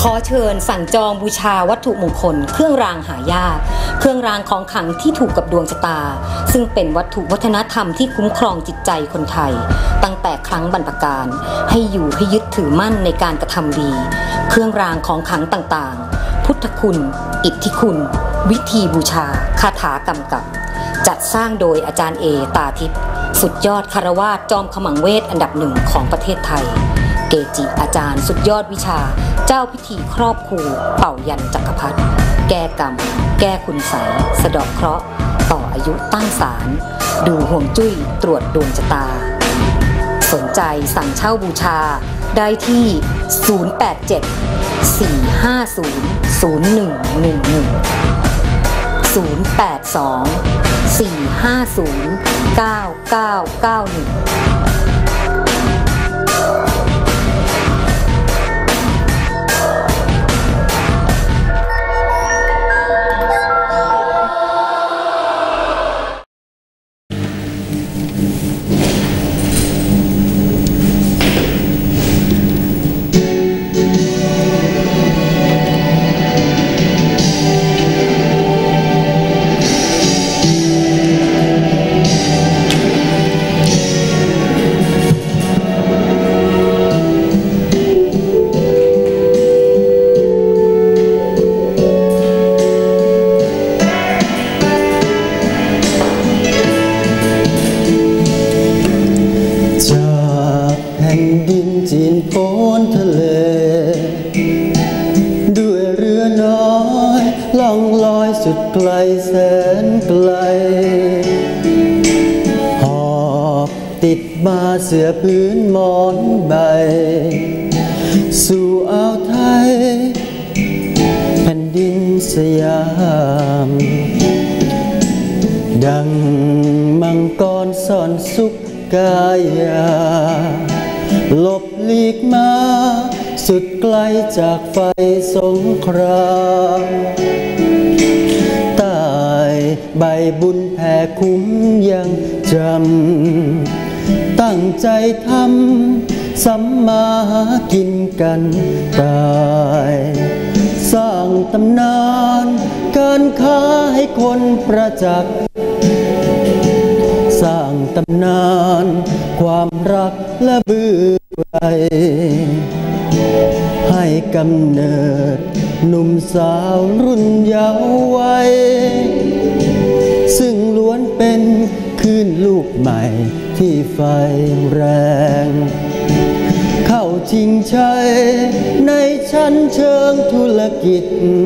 ขอเชิญสั่งจองบูชาวัตถุมงคลเครื่องรางหายากเครื่องรางของขลังที่ถูกกับดวงชะตาซึ่งเป็นวัตถุวัฒนธรรมที่คุ้มครองจิตใจคนไทยตั้งแต่ครั้งบรรพกาลให้อยู่ให้ยึดถือมั่นในการกระทำดีเครื่องรางของขลังต่างๆพุทธคุณอิทธิคุณวิธีบูชาคาถากำกับจัดสร้างโดยอาจารย์เอตาทิพย์สุดยอดคารวาสจอมขมังเวทอันดับหนึ่งของประเทศไทยเกจิอาจารย์สุดยอดวิชาเจ้าพิธีครอบครูเป่ายันจักรพรรดิแก้กรรมแก้คุณไสยสะเดาะเคราะห์ต่ออายุตั้งศาลดูห่วงจุ้ยตรวจดวงชะตาสนใจสั่งเช่าบูชาได้ที่087-450-1110 082-450-9991 จีนโพ้นทะเลด้วยเรือน้อยล่องลอยสุดไกลแสนไกลหอบติดมาเสื่อพื้นหมอนใบสู่อ่าวไทยแผ่นดินสยามดังมังกรซ่อนสุขกายาหลบหลีกมาสุดไกลจากไฟสงครามใต้ใบบุญแผ่คุ้มยังจำตั้งใจทำสัมมาหากินกันตายสร้างตำนานการค้าให้คนประจักษ์สร้างตำนานความรักและเบื่อใครให้กำเนิดหนุ่มสาวรุ่นเยาว์วัยซึ่งล้วนเป็นคลื่นลูกใหม่ที่ไฟแรงเข้าชิงชัยในชั้นเชิงธุรกิจ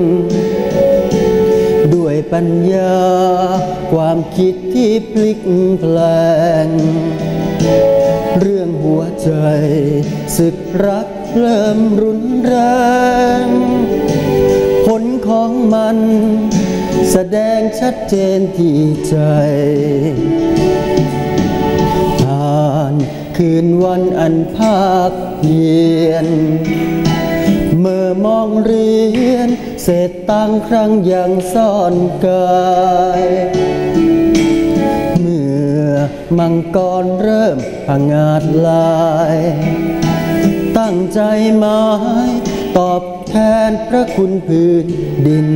ด้วยปัญญาความคิดที่พลิกแปลงเรื่องหัวใจศึกรักเริ่มรุนแรงผลของมันแสดงชัดเจนที่ใจผ่านคืนวันอันภาคเพียนเมื่อมองเรียนเศษตังครั้งยังซ่อนกายเมื่อมังกรเริ่มผงาดลายตั้งใจหมายตอบแทนพระคุณพื้นดิน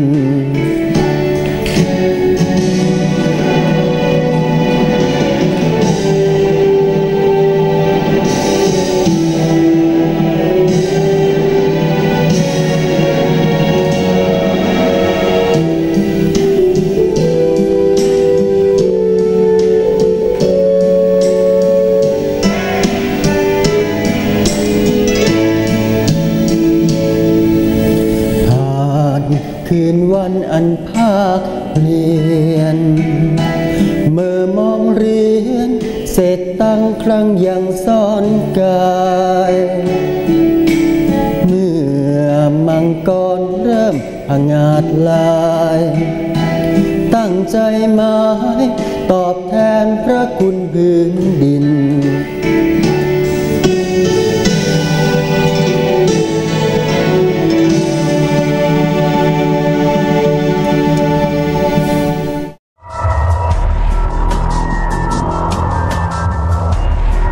คืนวันอันภาคเปลี่ยนเมื่อมองเรียนเศษตังครั้งยังซ่อนกายเมื่อมังกรเริ่มผงาดลายตั้งใจหมายตอบแทนพระคุณพื้นดิน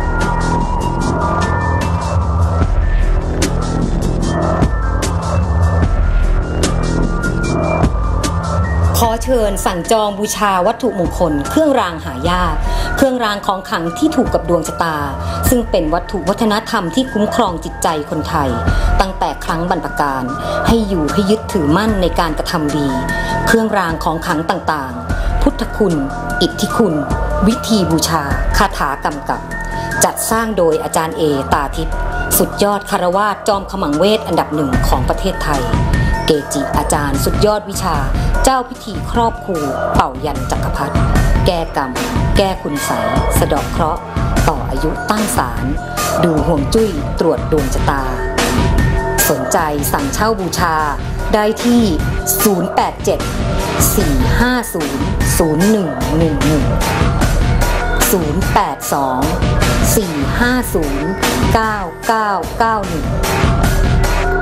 เขอเชิญสั่งจองบูชาวัตถุมงคลเครื่องรางหายากเครื่องรางของขลังที่ถูกกับดวงชะตาซึ่งเป็นวัตถุวัฒนธรรมที่คุ้มครองจิตใจคนไทยตั้งแต่ครั้งบรรพกาลให้อยู่ให้ยึดถือมั่นในการกระทำดีเครื่องรางของขลังต่างๆพุทธคุณอิทธิคุณวิธีบูชาคาถากำกับจัดสร้างโดยอาจารย์เอตาทิพย์สุดยอดคารวาสจอมขมังเวทอันดับหนึ่งของประเทศไทยเกจิอาจารย์สุดยอดวิชาเจ้าพิธีครอบครูเป่ายันจักรพรรดิแก้กรรมแก้คุณไสยสะเดาะเคราะห์ต่ออายุตั้งศาลดูห่วงจุ้ยตรวจดวงชะตาสนใจสั่งเช่าบูชาได้ที่ 082-450-1111 082-450-9991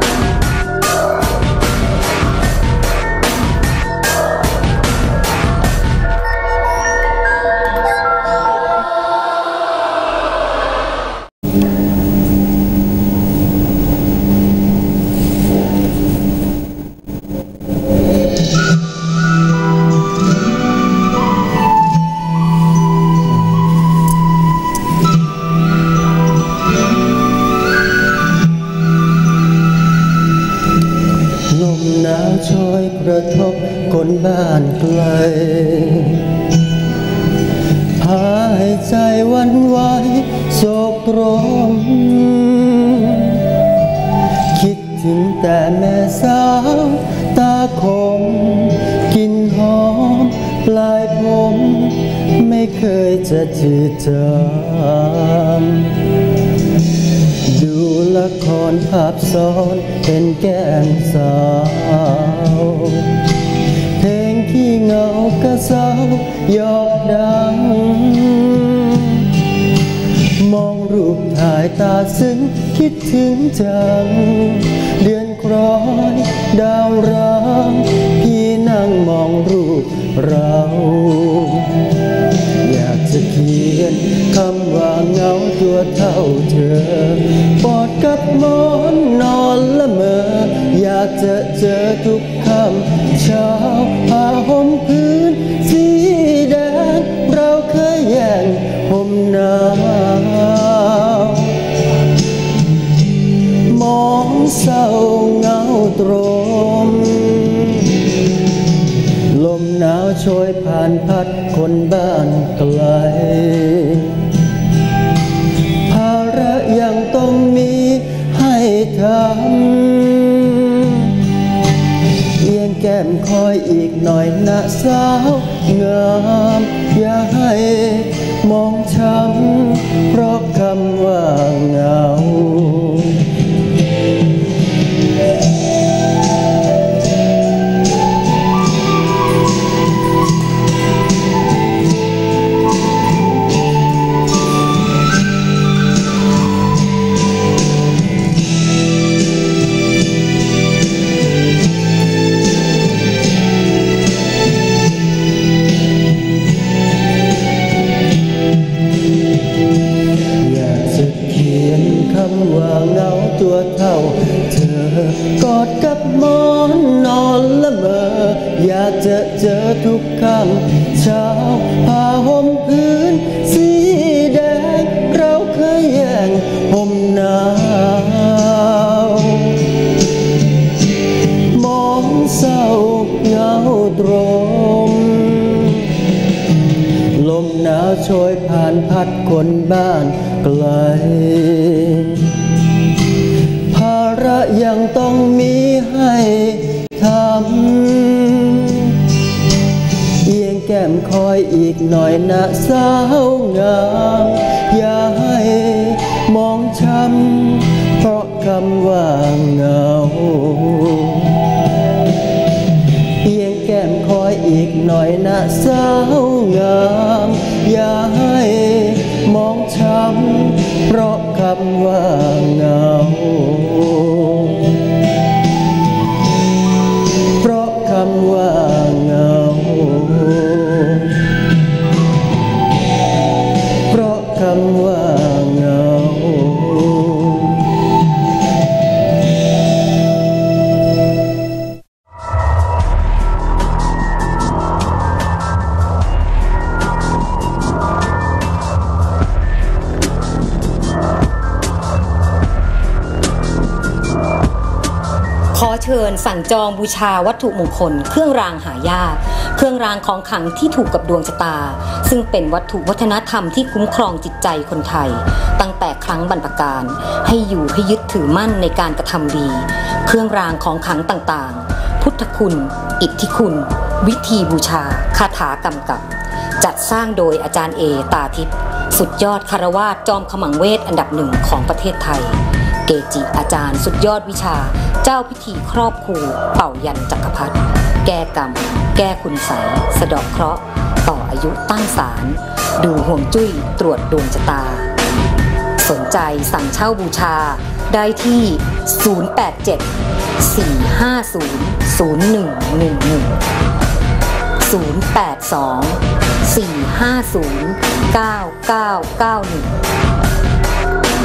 หนาวโชยกระทบคนบ้านไกลพาให้ใจวันไหวโศกรมคิดถึงแต่แม่สาวตาคมกลิ่นหอมปลายผมไม่เคยจะจืดจางดูละครภาพซ้อนเป็นแก้มสาวเพลงขี้เหงากระเซ้ายอกดังมองรูปถ่ายตาซึ้งคิดถึงจังเดือนคล้อยดาวร้างพี่นั่งมองรูปเราอยากจะเขียนคำว่าเหงาตัวเท่าเธอกอดกับหมอนนอนละเมออยากจะเจอทุกค่ำเช้าผ้าห่มพื้นสีแดงเราเคยแย่งห่มหนาวมองเศร้าเหงาตรมลมหนาวโชยผ่านพัดคนบ้านไกลภาระยังต้องมีให้ทำเอียงแก้มคอยอีกหน่อยนะสาวงามอย่าให้มองช้ำเพราะคำว่าเหงาว่าเหงาตัวเท่าเธอกอดกับหมอนนอนละเมออยากจะเจอทุกค่ำเช้าผ้าห่มพื้นสีแดงเราเคยแย่งห่มหนาวมองเศร้าเหงาตรมลมหนาวโชยผ่านพัดคนบ้านไกลภาระยังต้องมีให้ทำเอียงแก้มคอยอีกหน่อยนะสาวงามอย่าให้มองช้ำเพราะคำว่าเหงาเอียงแก้มคอยอีกหน่อยนะสาวงามอย่าให้มองช้ำเพราะคำว่าเหงาเพราะคำว่าเหงาเพราะคำว่าเหงาเขอเชิญสั่งจองบูชาวัตถุมงคลเครื่องรางหายากเครื่องรางของขลังที่ถูกกับดวงชะตาซึ่งเป็นวัตถุวัฒนธรรมที่คุ้มครองจิตใจคนไทยตั้งแต่ครั้งบรรพกาลให้อยู่ให้ยึดถือมั่นในการกระทำดีเครื่องรางของขลังต่างๆพุทธคุณอิทธิคุณวิธีบูชาคาถากำกับจัดสร้างโดยอาจารย์เอตาทิพย์สุดยอดคารวาสจอมขมังเวทอันดับหนึ่งของประเทศไทยเกจิอาจารย์สุดยอดวิชาเจ้าพิธีครอบครูเป่ายันจักรพรรดิแก้กรรมแก้คุณไสยสะเดาะเคราะห์ต่ออายุตั้งศาลดูห่วงจุ้ยตรวจดวงชะตาสนใจสั่งเช่าบูชาได้ที่ 082-450-0110 082-450-9991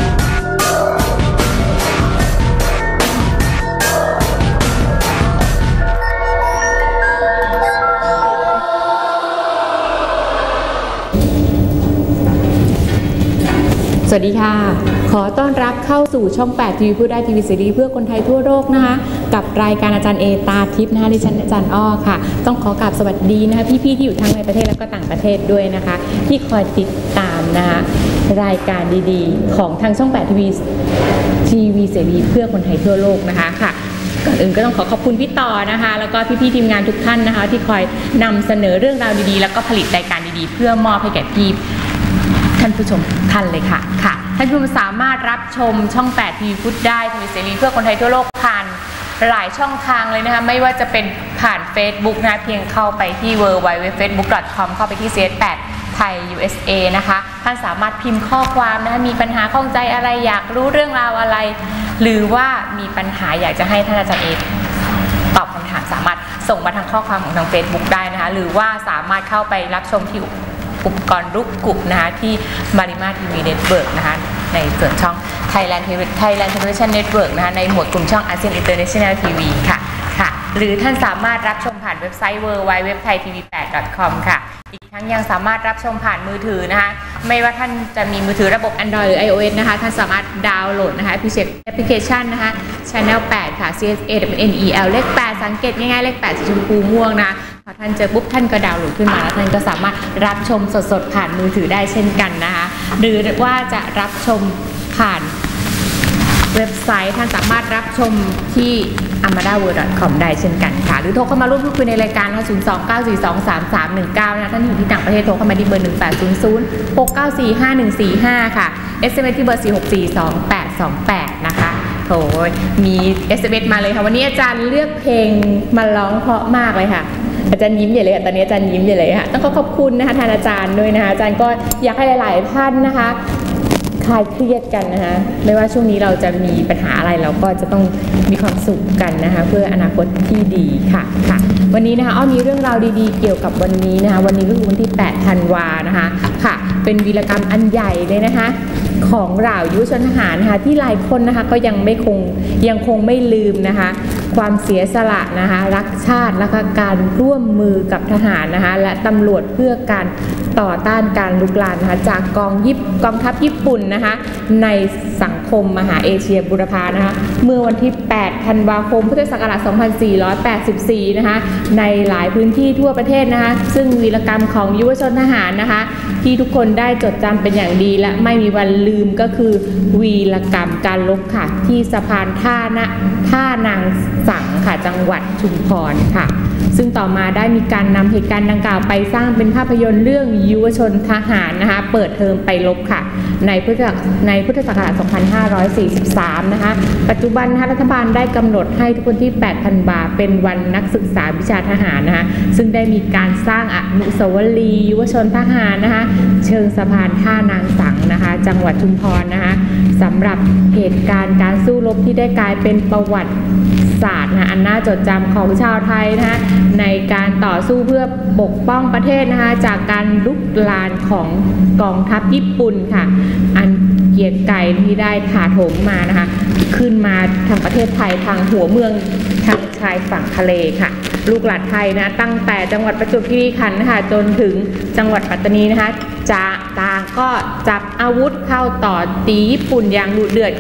สวัสดีค่ะขอต้อนรับเข้าสู่ช่อง8ทีวีพูดได้ทีวีเสรีเพื่อคนไทยทั่วโลกนะคะกับรายการอาจารย์เอตาทิพย์นะคะดิฉันอาจารย์อ้อค่ะต้องขอกราบสวัสดีนะคะพี่ๆที่อยู่ทั้งในประเทศและก็ต่างประเทศด้วยนะคะที่คอยติดตามนะคะรายการดีๆของทางช่อง8ทีวีเสรีเพื่อคนไทยทั่วโลกนะคะค่ะก่อนอื่นก็ต้องขอบคุณพี่ต่อนะคะแล้วก็พี่ๆทีมงานทุกท่านนะคะที่คอยนำเสนอเรื่องราวดีๆแล้วก็ผลิตรายการดีๆเพื่อมอบให้แก่พี่ท่านผู้ชมท่านเลยค่ะท่านผู้ชมสามารถรับชมช่อง8ทีวีพุทธได้ทีวีเสรีเพื่อคนไทยทั่วโลกผ่านหลายช่องทางเลยนะคะไม่ว่าจะเป็นผ่าน Facebook นะเพียงเข้าไปที่ www.facebook.com เข้าไปที่ CS8 ไทย USA นะคะท่านสามารถพิมพ์ข้อความนะคะมีปัญหาข้องใจอะไรอยากรู้เรื่องราวอะไรหรือว่ามีปัญหาอยากจะให้ท่านอาจารย์เอตอบคำถามสามารถส่งมาทางข้อความของทาง Facebook ได้นะคะหรือว่าสามารถเข้าไปรับชมที่อุปกรณ์รูปกลุ่มนะคะที่ Marima TV Network นะคะในส่วนช่อง Thailand Television Network นะคะในหมวดกลุ่มช่อง ASEAN International TV ค่ะหรือท่านสามารถรับชมผ่านเว็บไซต์ www.thaitv8.com ค่ะอีกทั้งยังสามารถรับชมผ่านมือถือนะคะไม่ว่าท่านจะมีมือถือระบบ Android หรือ iOS นะคะท่านสามารถดาวน์โหลดนะคะแอปพลิเคชันนะคะ Channel 8 ค่ะ CSANNEL เลข 8 สังเกตง่ายๆเลข 8 สีชมพูม่วงนะพอท่านเจอปุ๊บท่านก็ดาวน์โหลดขึ้นมาแล้วท่านก็สามารถรับชมสดๆผ่านมือถือได้เช่นกันนะคะหรือว่าจะรับชมผ่านเว็บไซต์ท่านสามารถรับชมที่ amadaworld.com ได้เช่นกันค่ะหรือโทรเข้ามาร่วมพูดคุยในรายการ029423319นะท่านอยู่ที่ต่างประเทศโทรเข้ามาที่เบอร์1800694545ค่ะ SMS ที่เบอร์4642828นะคะโอ้ยมี SMS มาเลยค่ะวันนี้อาจารย์เลือกเพลงมาร้องเพราะมากเลยค่ะอาจารย์ยิ้มใหญ่เลยตอนนี้อาจารย์ยิ้มใหญ่เลยค่ะต้องขอบคุณนะคะท่านอาจารย์ด้วยนะคะอาจารย์ก็อยากให้หลายๆท่านนะคะคลายเครียดกันนะคะไม่ว่าช่วงนี้เราจะมีปัญหาอะไรเราก็จะต้องมีความสุขกันนะคะเพื่ออนาคตที่ดีค่ะวันนี้นะคะมีเรื่องราวดีๆเกี่ยวกับวันนี้นะคะวันนี้ก็คือวันที่8ธันวานะคะค่ะเป็นวีรกรรมอันใหญ่เลยนะคะของเหล่ายุวชนทหารนะคะที่หลายคนนะคะก็ยังคงไม่ลืมนะคะความเสียสละนะคะรักชาติและการร่วมมือกับทหารนะคะและตำรวจเพื่อการต่อต้านการลุกลามนะคะจากกองทัพญี่ปุ่นนะคะในสังคมมหาเอเชียบูรพานะคะเมื่อวันที่8ธันวาคมพุทธศักราช2484นะคะในหลายพื้นที่ทั่วประเทศนะคะซึ่งวีรกรรมของยุวชนทหารนะคะที่ทุกคนได้จดจำเป็นอย่างดีและไม่มีวันลืมก็คือวีรกรรมการรบค่ะที่สะพานท่านางสังค่ะจังหวัดชุมพรค่ะซึ่งต่อมาได้มีการนำเหตุการณ์ดังกล่าวไปสร้างเป็นภาพยนตร์เรื่องยุวชนทหารนะคะเปิดเทอมไปรบค่ะในพุทธศักราช2543นะคะปัจจุบันรัฐบาลได้กำหนดให้ทุกวันที่8ธันวาเป็นวันนักศึกษาวิชาทหารนะคะซึ่งได้มีการสร้างอนุสาวรีย์ยุวชนทหารนะคะเชิงสะพานท่านางสังนะคะจังหวัดชุมพรนะคะสำหรับเหตุการณ์การสู้รบที่ได้กลายเป็นประวัติศาสตร์อันน่าจดจำของชาวไทยนะคะในการต่อสู้เพื่อปกป้องประเทศนะคะจากการลุกลามของกองทัพญี่ปุ่นค่ะอันเกียรติไกรที่ได้ถาโถมมานะคะขึ้นมาทางประเทศไทยทางหัวเมืองทางชายฝั่งทะเลค่ะลูกหลานไทยนะตั้งแต่จังหวัดประจวบคีรีขันธ์นะคะจนถึงจังหวัดปัตตานีนะคะต่างก็จับอาวุธเข้าต่อตีญี่ปุ่นอย่างดุเดือดค่ะ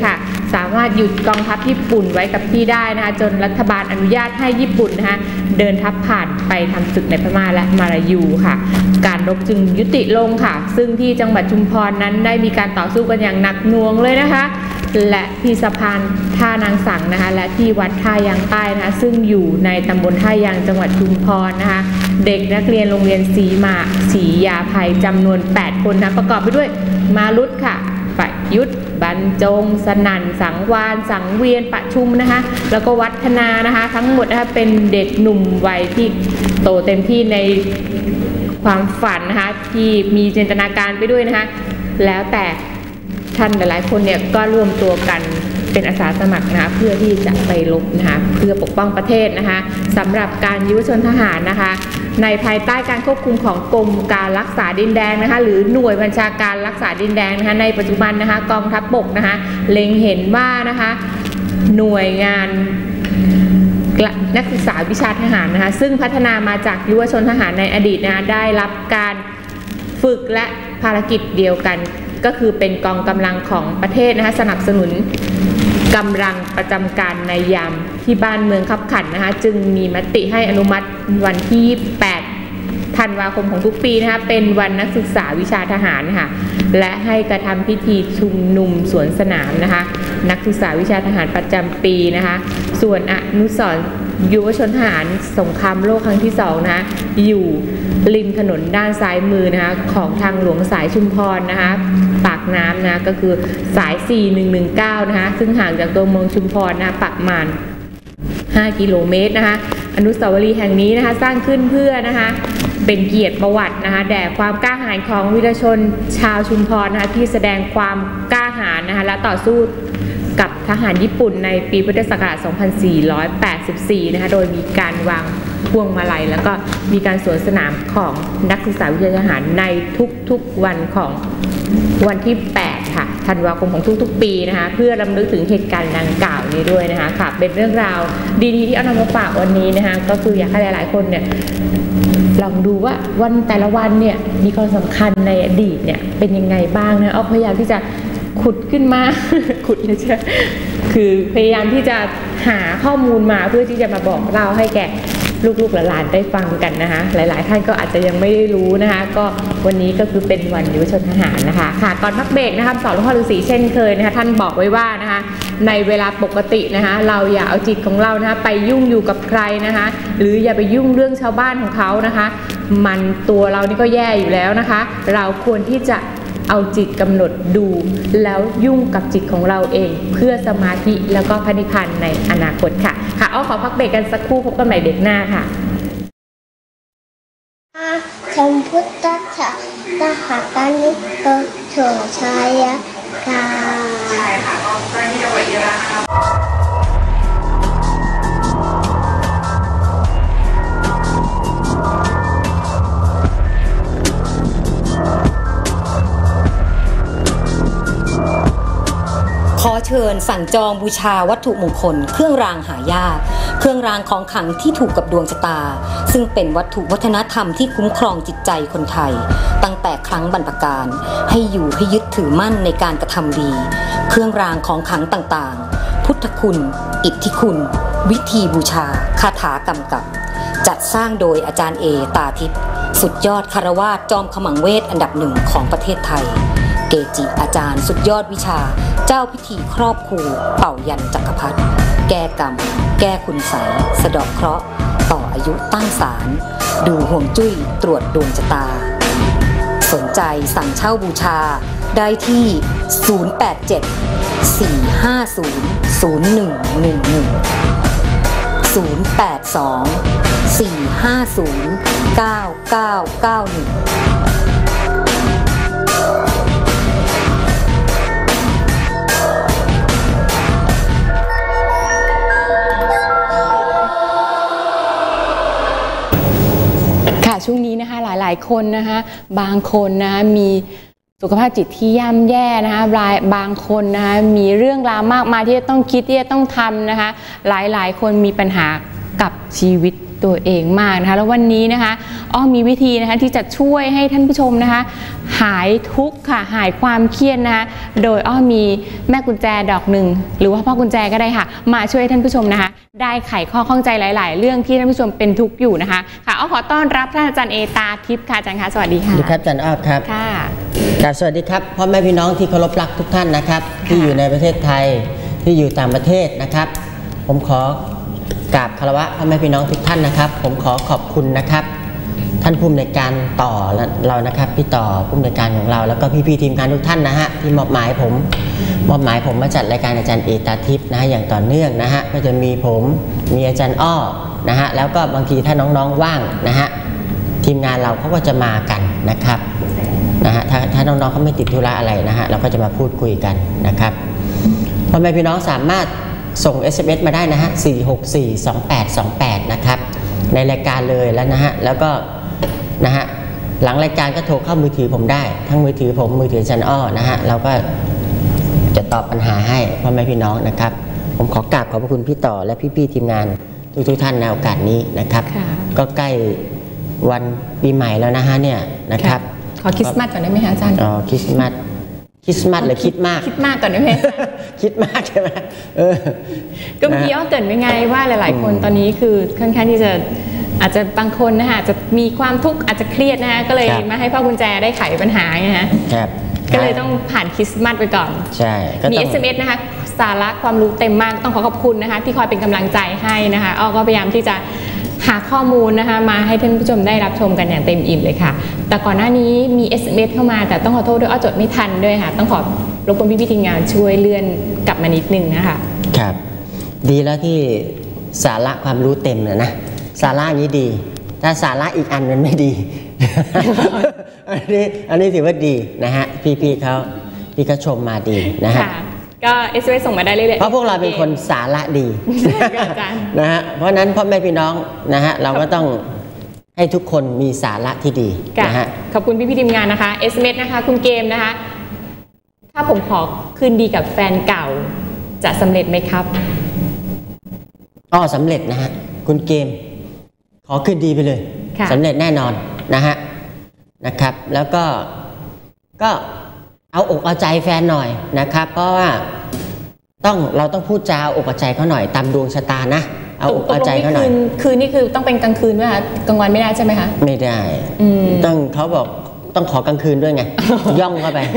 สามารถหยุดกองทัพญี่ปุ่นไว้กับที่ได้นะคะจนรัฐบาลอนุญาตให้ญี่ปุ่นนะคะเดินทัพผ่านไปทำศึกในพม่าและมาลายูค่ะการรบจึงยุติลงค่ะซึ่งที่จังหวัดชุมพรนั้นได้มีการต่อสู้กันอย่างหนักหน่วงเลยนะคะและที่สะพานท่านางสังนะคะและที่วัดท่ายางใต้นะคะซึ่งอยู่ในตำบลท่ายางจังหวัดชุมพรนะคะเด็กนักเรียนโรงเรียนศรียาภัยจำนวน8คนนะประกอบไปด้วยมารุตค่ะประยุทธ์บรรจงสนั่นสังวานสังเวียนประชุมนะคะแล้วก็วัฒนานะคะทั้งหมดนะคะเป็นเด็กหนุ่มวัยที่โตเต็มที่ในความฝันนะคะที่มีจินตนาการไปด้วยนะคะแล้วแต่ท่านหลายๆคนเนี่ยก็รวมตัวกันเป็นอาสาสมัครนะคะเพื่อที่จะไปรบนะคะเพื่อปกป้องประเทศนะคะสำหรับการยุวชนทหารนะคะในภายใต้การควบคุมของกรมการรักษาดินแดนนะคะหรือหน่วยบัญชาการรักษาดินแดนนะคะในปัจจุบันนะคะกองทัพบกนะคะเล็งเห็นว่านะคะหน่วยงานนักศึกษาวิชาทหารนะคะซึ่งพัฒนามาจากยุวชนทหารในอดีตนะคะได้รับการฝึกและภารกิจเดียวกันก็คือเป็นกองกำลังของประเทศนะคะสนับสนุนกำลังประจำการในยามที่บ้านเมืองคับขันนะคะจึงมีมติให้อนุมัติวันที่28ธันวาคมของทุกปีนะคะเป็นวันนักศึกษาวิชาทหารค่ะและให้กระทำพิธีชุมนุมสวนสนามนะคะนักศึกษาวิชาทหารประจำปีนะคะส่วนอนุสรณ์ยุวชนทหารสงครามโลกครั้งที่2นะคะอยู่ริมถนนด้านซ้ายมือนะคะของทางหลวงสายชุมพรนะคะปากน้ำนะก็คือสาย4119นะคะซึ่งห่างจากตัวเมืองชุมพรนะประมาณ5 กิโลเมตรนะคะอนุสาวรีย์แห่งนี้นะคะสร้างขึ้นเพื่อนะคะเป็นเกียรติประวัตินะคะแด่ความกล้าหาญของวีรชนชาวชุมพรนะคะที่แสดงความกล้าหาญนะคะและต่อสู้กับทหารญี่ปุ่นในปีพุทธศักราช 2484 นะคะโดยมีการวางพวงมาลัยแล้วก็มีการสวนสนามของนักศึกษาวิชาทหารในทุกๆวันของวันที่ 8 ค่ะธันวาคมของทุกๆปีนะคะเพื่อรำลึกถึงเหตุการณ์ดังกล่าวนี้ด้วยนะคะค่ะเป็นเรื่องราวดีๆที่เอานำมาฝากวันนี้นะคะก็คืออยากให้หลายๆคนเนี่ยลองดูว่าวันแต่ละวันเนี่ยมีความสำคัญในอดีตเนี่ยเป็นยังไงบ้างนะพยายามที่จะขุดขึ้นมาขุดเลยใช่คือพยายามที่จะหาข้อมูลมาเพื่อที่จะมาบอกเล่าให้แก่ลูกๆหลานๆได้ฟังกันนะคะหลายๆท่านก็อาจจะยังไม่ได้รู้นะคะก็วันนี้ก็คือเป็นวันยุวชนทหารนะคะค่ะก่อนพักเบรกนะคะสอนหลวงพ่อฤาษีเช่นเคยนะคะท่านบอกไว้ว่านะคะในเวลาปกตินะคะเราอย่าเอาจิตของเรานะคะไปยุ่งอยู่กับใครนะคะหรืออย่าไปยุ่งเรื่องชาวบ้านของเขานะคะมันตัวเรานี่ก็แย่อยู่แล้วนะคะเราควรที่จะเอาจิตกำหนดดูแล้วยุ่งกับจิตของเราเองเพื่อสมาธิแล้วก็พระนิพพานในอนาคตค่ะค่ะขอพักเบรกกันสักครู่พบกันใหม่เบรกหน้าค่ะชมพุทธะตหาตานิโตโฉชายะกาขอเชิญสั่งจองบูชาวัตถุมงคลเครื่องรางหายากเครื่องรางของขลังที่ถูกกับดวงชะตาซึ่งเป็นวัตถุวัฒนธรรมที่คุ้มครองจิตใจคนไทยตั้งแต่ครั้งบรรพกาลให้อยู่ให้ยึดถือมั่นในการกระทำดีเครื่องรางของขลังต่างๆพุทธคุณอิทธิคุณวิธีบูชาคาถากำกับจัดสร้างโดยอาจารย์เอตาทิพย์สุดยอดคารวาสจอมขมังเวทอันดับหนึ่งของประเทศไทยเกจิอาจารย์สุดยอดวิชาเจ้าพิธีครอบครูเป่ายันจักรพรรดิแก้กรรมแก้คุณไสยสะเดาะเคราะห์ต่ออายุตั้งศาลดูห่วงจุ้ยตรวจดวงชะตาสนใจสั่งเช่าบูชาได้ที่ 087-450-1111 082-450-9991 ช่วงนี้นะคะหลายๆคนนะคะบางคนนะคะมีสุขภาพจิตที่ย่ำแย่นะคะบางคนนะคะมีเรื่องราวมากมายที่จะต้องคิดที่จะต้องทำนะคะหลายๆคนมีปัญหากับชีวิตตัวเองมากนะคะแล้ววันนี้นะคะอ้อมีวิธีนะคะที่จะช่วยให้ท่านผู้ชมนะคะหายทุกข์ค่ะหายความเครียดนะคะโดยอ้อมีแม่กุญแจดอกหนึ่งหรือว่าพ่อกุญแจก็ได้ค่ะมาช่วยท่านผู้ชมนะคะได้ไขข้อข้องใจหลายๆเรื่องที่ท่านผู้ชมเป็นทุกข์อยู่นะคะค่ะอ้อขอต้อนรับท่านอาจารย์เอตาทิพย์ค่ะอาจารย์คะสวัสดีค่ะสวัสดีครับอาจารย์อ้อครับค่ะสวัสดีครับพ่อแม่พี่น้องที่เคารพรักทุกท่านนะครับที่อยู่ในประเทศไทยที่อยู่ต่างประเทศนะครับผมขอกราบคารวะพ่อแม่พี่น้องทุกท่านนะครับผมขอขอบคุณนะครับท่านผู้อำนวยการต่อเรานะครับพี่ต่อผู้อำนวยการของเราแล้วก็พี่ๆทีมงานทุกท่านนะฮะที่มอบหมายผมมาจัดรายการอาจารย์เอตาทิพย์นะฮะอย่างต่อเนื่องนะฮะก็จะมีผมมีอาจารย์อ้อนะฮะแล้วก็บางทีถ้าน้องๆว่างนะฮะทีมงานเราเขาก็จะมากันนะครับนะฮะถ้าน้องๆเขาไม่ติดธุระอะไรนะฮะเราก็จะมาพูดคุยกันนะครับพ่อแม่พี่น้องสามารถส่ง SMS มาได้นะฮะ4642828นะครับในรายการเลยแล้วนะฮะแล้วก็นะฮะหลังรายการก็โทรเข้ามือถือผมได้ทั้งมือถือผมมือถืออาจารย์อ้อนะฮะเราก็จะตอบปัญหาให้พ่อแม่พี่น้องนะครับผมขอกราบขอบพระคุณพี่ต่อและพี่ๆทีมงานทุกท่านในโอกาสนี้นะครับก็ใกล้วันปีใหม่แล้วนะฮะเนี่ยนะครับขอคริสต์มาสก่อนได้ไหมคะอาจารย์อ๋อคริสต์มาสหรือคิดมากก่อนได้ไหมคิดมากใช่ไหมก็เมื่อกี้อ้อเกริ่นไว้ไงว่าหลายๆคนตอนนี้คือค่อนข้างที่จะอาจจะบางคนนะคะอาจจะมีความทุกข์อาจจะเครียดนะคะก็เลยมาให้พ่อกุญแจได้ไขปัญหาไงฮะก็เลยต้องผ่านคริสต์มาสไปก่อนใช่มี SMS นะคะสาระความรู้เต็มมากต้องขอขอบคุณนะคะที่คอยเป็นกำลังใจให้นะคะอ้อก็พยายามที่จะหาข้อมูลนะคะมาให้ท่านผู้ชมได้รับชมกันอย่างเต็มอิ่มเลยค่ะแต่ก่อนหน้านี้มี SMS เข้ามาแต่ต้องขอโทษด้วยอ้อจดไม่ทันด้วยค่ะต้องขอรบกวนพี่ทีมงานช่วยเลื่อนกลับมานิดนึงนะคะครับดีแล้วที่สาระความรู้เต็มนะสาระนี้ดีถ้าสาระอีกอันมันไม่ดี อันนี้ถือว่าดีนะฮะพี่เขาชมมาดีนะฮะก็ SMS ส่งมาได้เรื่อยๆเพราะพวกเราเป็นคนสาระดีนะฮะเพราะนั้นพ่อแม่พี่น้องนะฮะเราก็ต้องให้ทุกคนมีสาระที่ดีนะฮะขอบคุณพี่ทีมงานนะคะ SMS นะคะคุณเกมนะคะถ้าผมขอคืนดีกับแฟนเก่าจะสำเร็จไหมครับอ๋อสำเร็จนะฮะคุณเกมขอคืนดีไปเลยสำเร็จแน่นอนนะครับแล้วก็เอาอกเอาใจแฟนหน่อยนะครับเพราะว่าเราต้องพูดจาเอาอกเอาใจเขาหน่อยตามดวงชะตานะเอาอกเอาใจเขาหน่อยคืนนี่คือต้องเป็นกลางคืนไหมคะกลางวันไม่ได้ใช่ไหมคะไม่ได้เขาบอกต้องขอกลางคืนด้วยไง ย่องเข้าไป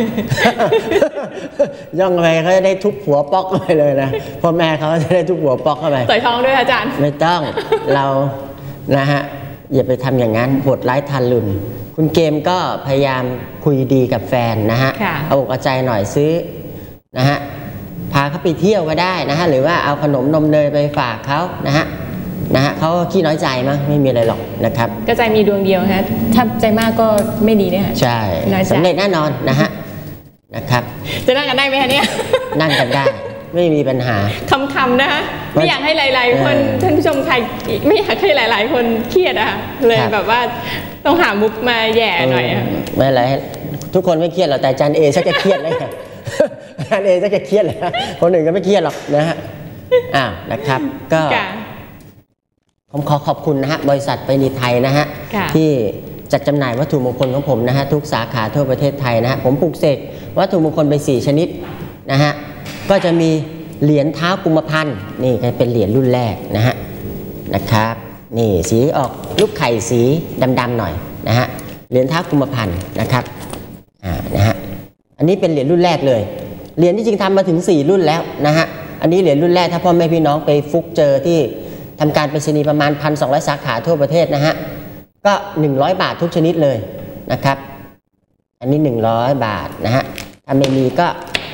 ย่องเข้าไปเขาจะได้ทุบหัวป๊อกเข้าไปเลยนะพ่อแม่เขาจะได้ทุบหัวป๊อกเข้าไปใส่ท้องด้วยอาจารย์ไม่ต้องเรานะฮะอย่าไปทำอย่างนั้นโหดร้ายทารุณคุณเกมก็พยายามคุยดีกับแฟนนะฮะเอาอกเอาใจหน่อยซื้อนะฮะพาเขาไปเที่ยวก็ได้นะฮะหรือว่าเอาขนมนมเนยไปฝากเขานะฮะเขาขี้น้อยใจมั้งไม่มีอะไรหรอกนะครับก็ใจมีดวงเดียวฮะถ้าใจมากก็ไม่ดีเนี่ยใช่สำเร็จแน่นอนนะครับจะนั่งกันได้ไหมคะเนี่ยนั่งกันได้ไม่มีปัญหาคำๆนะคะไม่อยากให้หลายๆคนท่านผู้ชมใครไม่อยากให้หลายๆคนเครียดอะเลยแบบว่าต้องหามุกมาแย่หน่อยอะไม่อะไรทุกคนไม่เครียดหรอกแต่อาจารย์เอชักจะเครียดเลยอาจารย์เอชักจะเครียดเลยคนอื่นก็ไม่เครียดหรอกนะฮะนะครับก็ผมขอบคุณนะฮะบริษัทไปรษณีย์ไทยนะฮะที่จัดจำหน่ายวัตถุมงคลของผมนะฮะทุกสาขาทั่วประเทศไทยนะฮะผมปลูกเสกวัตถุมงคลไป4ชนิดนะฮะก็จะมีเหรียญเท้ากุมพันธ์นี่เป็นเหรียญรุ่นแรกนะครับนี่สีออกลูกไข่สีดำๆหน่อยนะฮะเหรียญเท้ากุมพันธ์นะครับนะฮะอันนี้เป็นเหรียญรุ่นแรกเลยเหรียญที่จริงทำมาถึง4รุ่นแล้วนะฮะอันนี้เหรียญรุ่นแรกถ้าพ่อแม่พี่น้องไปฟุกเจอที่ทำการไปรษณีย์ประมาณ 1,200 สาขาทั่วประเทศนะฮะก็100 บาททุกชนิดเลยนะครับอันนี้100 บาทนะฮะถ้าไม่มีก็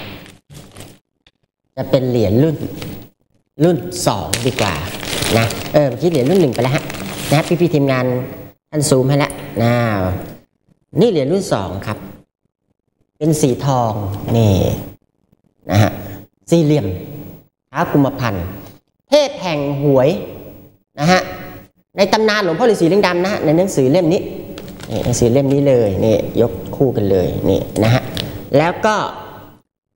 จะเป็นเหรียญรุ่น2ดีกว่านะเมื่อกี้เหรียญรุ่น1ไปแล้วฮะนะพี่ทีมงานท่านซูมให้แล้วนี่เหรียญรุ่น2ครับเป็นสีทองนี่นะฮะสี่เหลี่ยมเท้ากุมพันธ์เทพแห่งหวยนะฮะในตำนานหลวงพ่อฤาษีลิงดำนะฮะในหนังสือเล่มนี้นี่หนังสือเล่มนี้เลยนี่ยกคู่กันเลยนี่นะฮะแล้วก็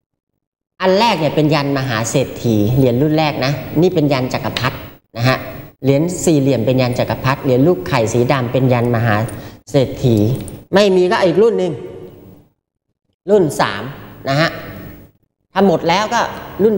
อันแรกเนี่ยเป็นยันมหาเศรษฐีเหรียญรุ่นแรกนะนี่เป็นยันจักรพรรดินะฮะเหรียญสี่เหลี่ยมเป็นยันจักรพรรดิเหรียญลูกไข่สีดำเป็นยันมหาเศรษฐีไม่มีก็อีกรุ่นหนึ่งรุ่น3นะฮะถ้าหมดแล้วก็รุ่น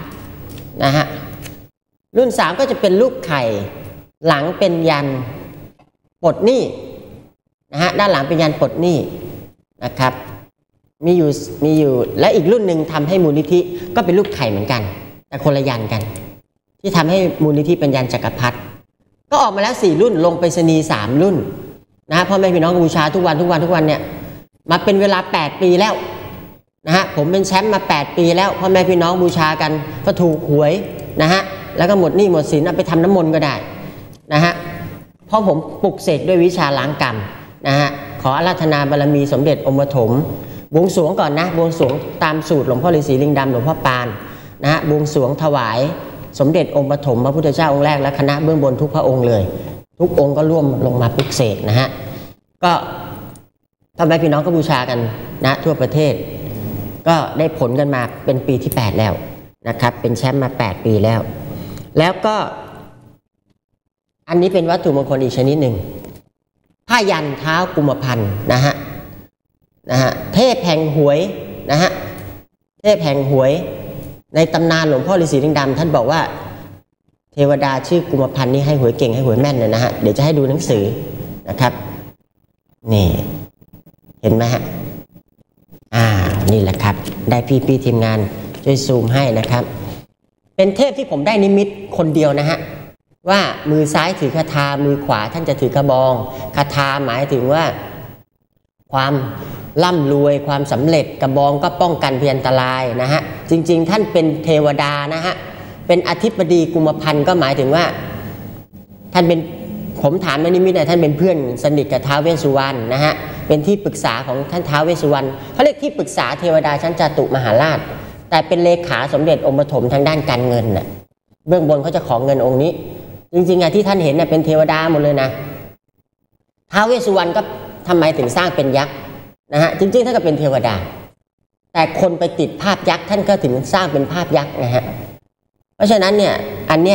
3นะฮะรุ่น3ก็จะเป็นลูกไข่หลังเป็นยันปลดหนี้นะฮะด้านหลังเป็นยันปลดหนี้นะครับมีอยู่และอีกรุ่นหนึ่งทำให้มูลนิธิก็เป็นลูกไข่เหมือนกันแต่คนละยันกันที่ทำให้มูลนิธิเป็นยันจักรพรรดิก็ออกมาแล้ว4รุ่นลงไปรษณีย์3รุ่นนะฮะพ่อแม่พี่น้องบูชาทุกวันเนี่ยมาเป็นเวลา8ปีแล้วนะฮะผมเป็นแชมป์มา8ปีแล้วพ่อแม่พี่น้องบูชากันก็ถูกหวยนะฮะแล้วก็หมดหนี้หมดสินเอาไปทำน้ำมนต์ก็ได้นะฮะเพราะผมปลุกเสกด้วยวิชาล้างกรรมนะฮะขออาราธนาบารมีสมเด็จองค์ปฐมบวงสรวงก่อนนะบวงสรวงตามสูตรหลวงพ่อฤาษีลิงดำหลวงพ่อปานนะฮะบวงสรวงถวายสมเด็จองค์ปฐมพระพุทธเจ้าองค์แรกและคณะเบื้องบนทุกพระองค์เลยทุกองค์ก็ร่วมลงมาปลุกเสกนะฮะก็พ่อแม่พี่น้องก็บูชากันนะทั่วประเทศก็ได้ผลกันมาเป็นปีที่8แล้วนะครับเป็นแชมป์มา8ปีแล้วก็อันนี้เป็นวัตถุมงคลอีกชนิดหนึ่งผ้ายันเท้ากุมพันธ์นะฮะเทพแห่งหวยนะฮะเทพแห่งหวยในตำนานหลวงพ่อฤาษีลิงดำท่านบอกว่าเทวดาชื่อกุมพันธ์นี่ให้หวยเก่งให้หวยแม่นเลยนะฮะเดี๋ยวจะให้ดูหนังสือนะครับนี่เห็นไหมฮะนี่แหละครับได้พี่ทีมงานช่วยซูมให้นะครับเป็นเทพที่ผมได้นิมิตคนเดียวนะฮะว่ามือซ้ายถือคาถามือขวาท่านจะถือกระบองคาถาหมายถึงว่าความร่ำรวยความสำเร็จกระบองก็ป้องกันพยันตรายนะฮะจริงๆท่านเป็นเทวดานะฮะเป็นอธิบดีกุมพันธ์ก็หมายถึงว่าท่านเป็นผมถามในนิมิตท่านเป็นเพื่อนสนิทกับท้าวเวสสุวรรณนะฮะเป็นที่ปรึกษาของท่านท้าวเวสสุวรรณเขาเรียกที่ปรึกษาเทวดาชั้นจตุมหาราชแต่เป็นเลขาสมเด็จองค์ปฐมทางด้านการเงินน่ะเบื้องบนเขาจะขอเงินองค์นี้จริงๆที่ท่านเห็นเป็นเทวดาหมดเลยนะท้าวเวสสุวรรณก็ทำไมถึงสร้างเป็นยักษ์นะฮะจริงๆท่านก็เป็นเทวดาแต่คนไปติดภาพยักษ์ท่านก็ถึงสร้างเป็นภาพยักษ์นะฮะเพราะฉะนั้นเนี่ยอันเนี้ย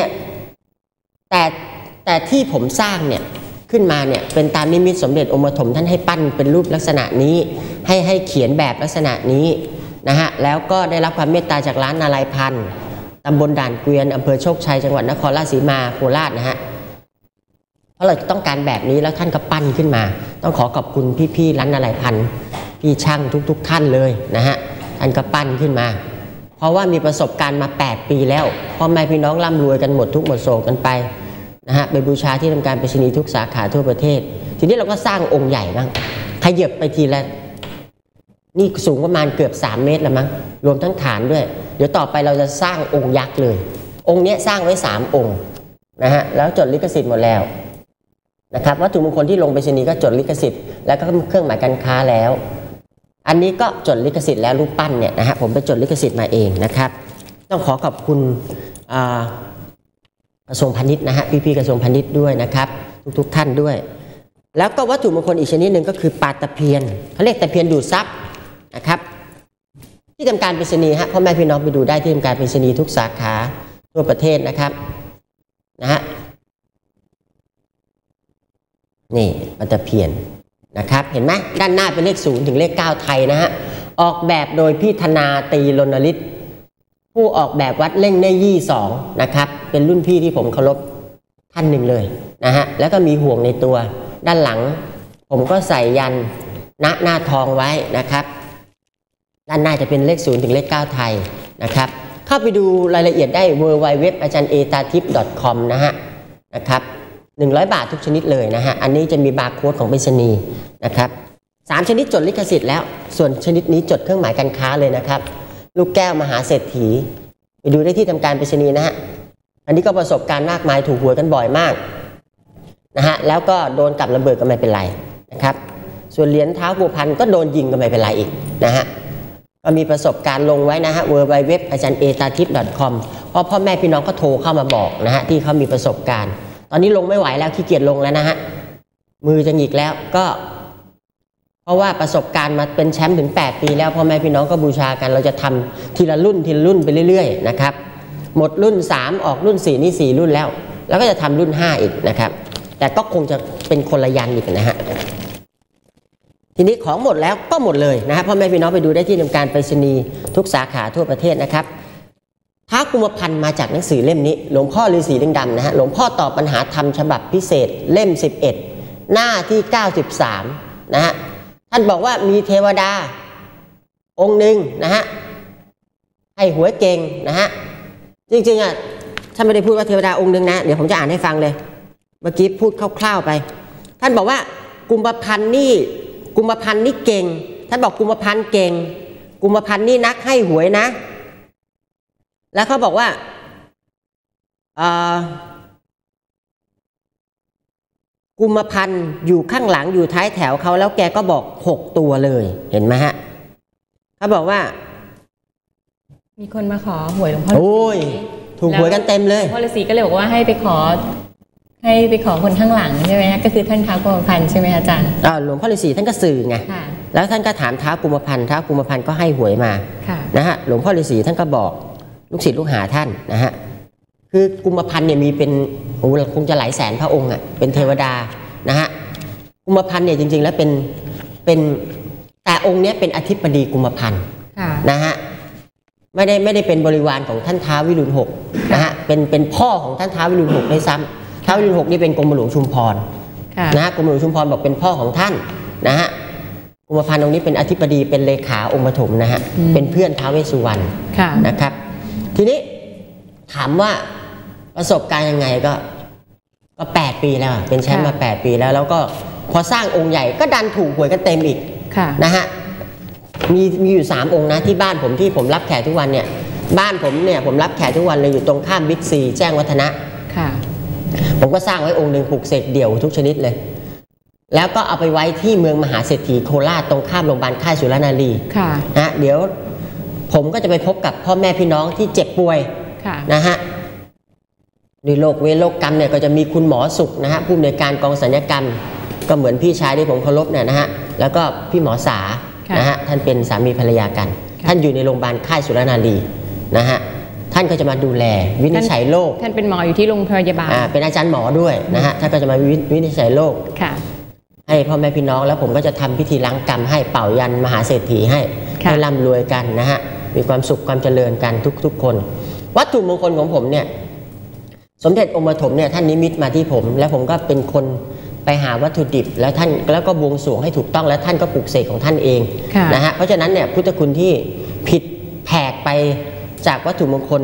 แต่ที่ผมสร้างเนี่ยขึ้นมาเนี่ยเป็นตามนิมิตสมเด็จองค์ปฐมท่านให้ปั้นเป็นรูปลักษณะนี้ให้เขียนแบบลักษณะนี้นะฮะแล้วก็ได้รับความเมตตาจากร้านนาลายพันธ์ตำบลด่านเกวียนอำเภอโชคชัยจังหวัดนครราชสีมาโคราชนะฮะเพราะเราต้องการแบบนี้แล้วท่านก็ปั้นขึ้นมาต้องขอขอบคุณพี่ร้านนาลายพันธ์พี่ช่างทุกท่านเลยนะฮะท่านก็ปั้นขึ้นมาเพราะว่ามีประสบการณ์มา8ปีแล้วพ่อแม่พี่น้องร่ำรวยกันหมดทุกหมดโศกกันไปนะฮะไปบูชาที่ทำการไปรษณีย์ทุกสาขาทั่วประเทศทีนี้เราก็สร้างองค์ใหญ่บ้างขยับไปทีละนี่สูงประมาณเกือบ3 เมตรแล้วมั้งรวมทั้งฐานด้วยเดี๋ยวต่อไปเราจะสร้างองค์ยักษ์เลยองค์นี้สร้างไว้3 องค์นะฮะแล้วจดลิขสิทธิ์หมดแล้วนะครับวัตถุมงคลที่ลงไปรษณีย์ก็จดลิขสิทธิ์แล้วก็เครื่องหมายการค้าแล้วอันนี้ก็จดลิขสิทธิ์แล้วรูปปั้นเนี่ยนะฮะผมไปจดลิขสิทธิ์มาเองนะครับต้องขอบคุณกระทรวงพาณิชย์นะฮะพี่ๆกระทรวงพาณิชย์ด้วยนะครับทุกท่านด้วยแล้วก็วัตถุมงคลอีกชนิดหนึ่งก็คือปลาตะเพียนเขาเรียกตะเพียนดูดซับนะครับที่ทำการไปรษณีย์ฮะพ่อแม่พี่น้องไปดูได้ที่ทำการไปรษณีย์ทุกสาขาทั่วประเทศนะครับนะฮะนี่ปลาตะเพียนนะครับเห็นไหมด้านหน้าเป็นเลข0ถึงเลข9ไทยนะฮะออกแบบโดยพี่ธนาตีรณฤทธิ์ผู้ออกแบบวัดเล่งในยี่2นะครับเป็นรุ่นพี่ที่ผมเคารพท่านหนึ่งเลยนะฮะแล้วก็มีห่วงในตัวด้านหลังผมก็ใส่ยันหน้าทองไว้นะครับด้านหน้าจะเป็นเลข0ถึงเลข9ไทยนะครับเข้าไปดูรายละเอียดได้ www.ajarnetatips.com นะฮะนะครับ100 บาททุกชนิดเลยนะฮะอันนี้จะมีบาร์โค้ดของไปรษณีย์นะครับ3ชนิดจดลิขสิทธิ์แล้วส่วนชนิดนี้จดเครื่องหมายการค้าเลยนะครับลูกแก้วมหาเศรษฐีไปดูได้ที่ทำการไปรษณีย์นะฮะอันนี้ก็ประสบการณ์มากมายถูกหวยกันบ่อยมากนะฮะแล้วก็โดนกับระเบิดก็ไม่เป็นไรนะครับส่วนเหรียญเท้ากุมพันธ์ก็โดนยิงก็ไม่เป็นไรอีกนะฮะก็มีประสบการณ์ลงไว้นะฮะ www.ajarnetatips.com เพราะพ่อแม่พี่น้องก็โทรเข้ามาบอกนะฮะที่เขามีประสบการณ์ตอนนี้ลงไม่ไหวแล้วขี้เกียจลงแล้วนะฮะมือจะหงิกแล้วก็เพราะว่าประสบการณ์มาเป็นแชมป์ถึง8ปีแล้วพ่อแม่พี่น้องก็บูชากันเราจะทำทีละรุ่นไปเรื่อยๆนะครับหมดรุ่น3ออกรุ่น4นี่4รุ่นแล้วแล้วก็จะทำรุ่น5อีกนะครับแต่ก็คงจะเป็นคนละยันอีกนะฮะทีนี้ของหมดแล้วก็หมดเลยนะฮะพ่อแม่พี่น้องไปดูได้ที่ทำการไปรษณีย์ทุกสาขาทั่วประเทศนะครับท้าวกุมพันธ์มาจากหนังสือเล่มนี้หลวงพ่อฤาษีลิงดำนะฮะหลวงพ่อตอบปัญหาธรรมฉบับพิเศษเล่ม11หน้าที่93นะฮะท่านบอกว่ามีเทวดาองค์หนึ่งนะฮะให้หวยเก่งนะฮะจริงๆอ่ะท่านไม่ได้พูดว่าเทวดาองค์หนึ่งนะเดี๋ยวผมจะอ่านให้ฟังเลยเมื่อกี้พูดคร่าวๆไปท่านบอกว่ากุมพันธ์นี่เก่งท่านบอกกุมพันธ์เก่งกุมพันธ์นี่นักให้หวยนะแล้วเขาบอกว่ากุมพันธ์อยู่ข้างหลังอยู่ท้ายแถวเขาแล้วแกก็บอก6ตัวเลยเห็นไหมฮะเขาบอกว่ามีคนมาขอหวยหลวงพ่อฤาษีโอ้ยถูกหวยกันเต็มเลยหลวงพ่อฤาษีก็เลยบอกว่าให้ไปขอคนข้างหลังใช่ไหมก็คือท่านท้าวกุมพันธ์ใช่ไหมอาจารย์หลวงพ่อฤาษีท่านก็สื่อไงแล้วท่านก็ถามท้าวกุมพันธ์ท้าวกุมพันธ์ก็ให้หวยมานะฮะหลวงพ่อฤาษีท่านก็บอกลูกศิษย์ลูกหาท่านนะฮะคือกุมพันธ์เนี่ยมีเป็นคงจะหลายแสนพระองค์อ่ะเป็นเทวดานะฮะกุมพันธ์เนี่ยจริงๆแล้วเป็นแต่องค์เนี้ยเป็นอธิบดีกุมพันธ์นะฮะไม่ได้เป็นบริวารของท่านท้าววิรุฬหกนะฮะเป็นพ่อของท่านท้าววิรุฬหกด้วยซ้ำท้าววิรุฬหกนี่เป็นกรมหลวงชุมพรนะฮะกรมหลวงชุมพรบอกเป็นพ่อของท่านนะฮะกุมพันธ์องค์นี้เป็นอธิบดีเป็นเลขาองค์ปฐมนะฮะเป็นเพื่อนท้าวเวสสุวรรณนะครับทีนี้ถามว่าประสบการณ์ยังไงก็8 ปีแล้วเป็นแชมป์มา8 ปีแล้วก็พอสร้างองค์ใหญ่ก็ดันถูกหวยกันเต็มอีกนะฮะมีอยู่3องค์นะที่บ้านผมที่ผมรับแขกทุกวันเนี่ยบ้านผมเนี่ยผมรับแขกทุกวันเลยอยู่ตรงข้ามบิ๊กซีแจ้งวัฒนะผมก็สร้างไว้องค์หนึ่งปลูกเสกเดี่ยวทุกชนิดเลยแล้วก็เอาไปไว้ที่เมืองมหาเศรษฐีโคราชตรงข้ามโรงพยาบาลค่ายสุรนารีนะเดี๋ยวผมก็จะไปพบกับพ่อแม่พี่น้องที่เจ็บป่วยนะฮะด้วยโรคเวรโรคกรรมเนี่ยก็จะมีคุณหมอสุขนะฮะผู้อำนวยการกองศัลยกรรมก็เหมือนพี่ชายที่ผมเคารพเนี่ยนะฮะแล้วก็พี่หมอสานะฮะท่านเป็นสามีภรรยากันท่านอยู่ในโรงพยาบาลค่ายสุรนารีนะฮะท่านก็จะมาดูแลวินิจฉัยโรคท่านเป็นหมออยู่ที่โรงพยาบาลเป็นอาจารย์หมอด้วยนะฮะท่านก็จะมาวินิจฉัยโรคให้พ่อแม่พี่น้องแล้วผมก็จะทำพิธีล้างกรรมให้เป่ายันมหาเศรษฐีให้ร่ำรวยกันนะฮะมีความสุขความเจริญกันทุกคนวัตถุมงคลของผมเนี่ยสมเด็จองค์ปฐมเนี่ยท่านนิมิตมาที่ผมแล้วผมก็เป็นคนไปหาวัตถุดิบแล้วก็บวงสรวงให้ถูกต้องแล้วท่านก็ปลุกเสกของท่านเองนะฮะเพราะฉะนั้นเนี่ยพุทธคุณที่ผิดแผกไปจากวัตถุมงคล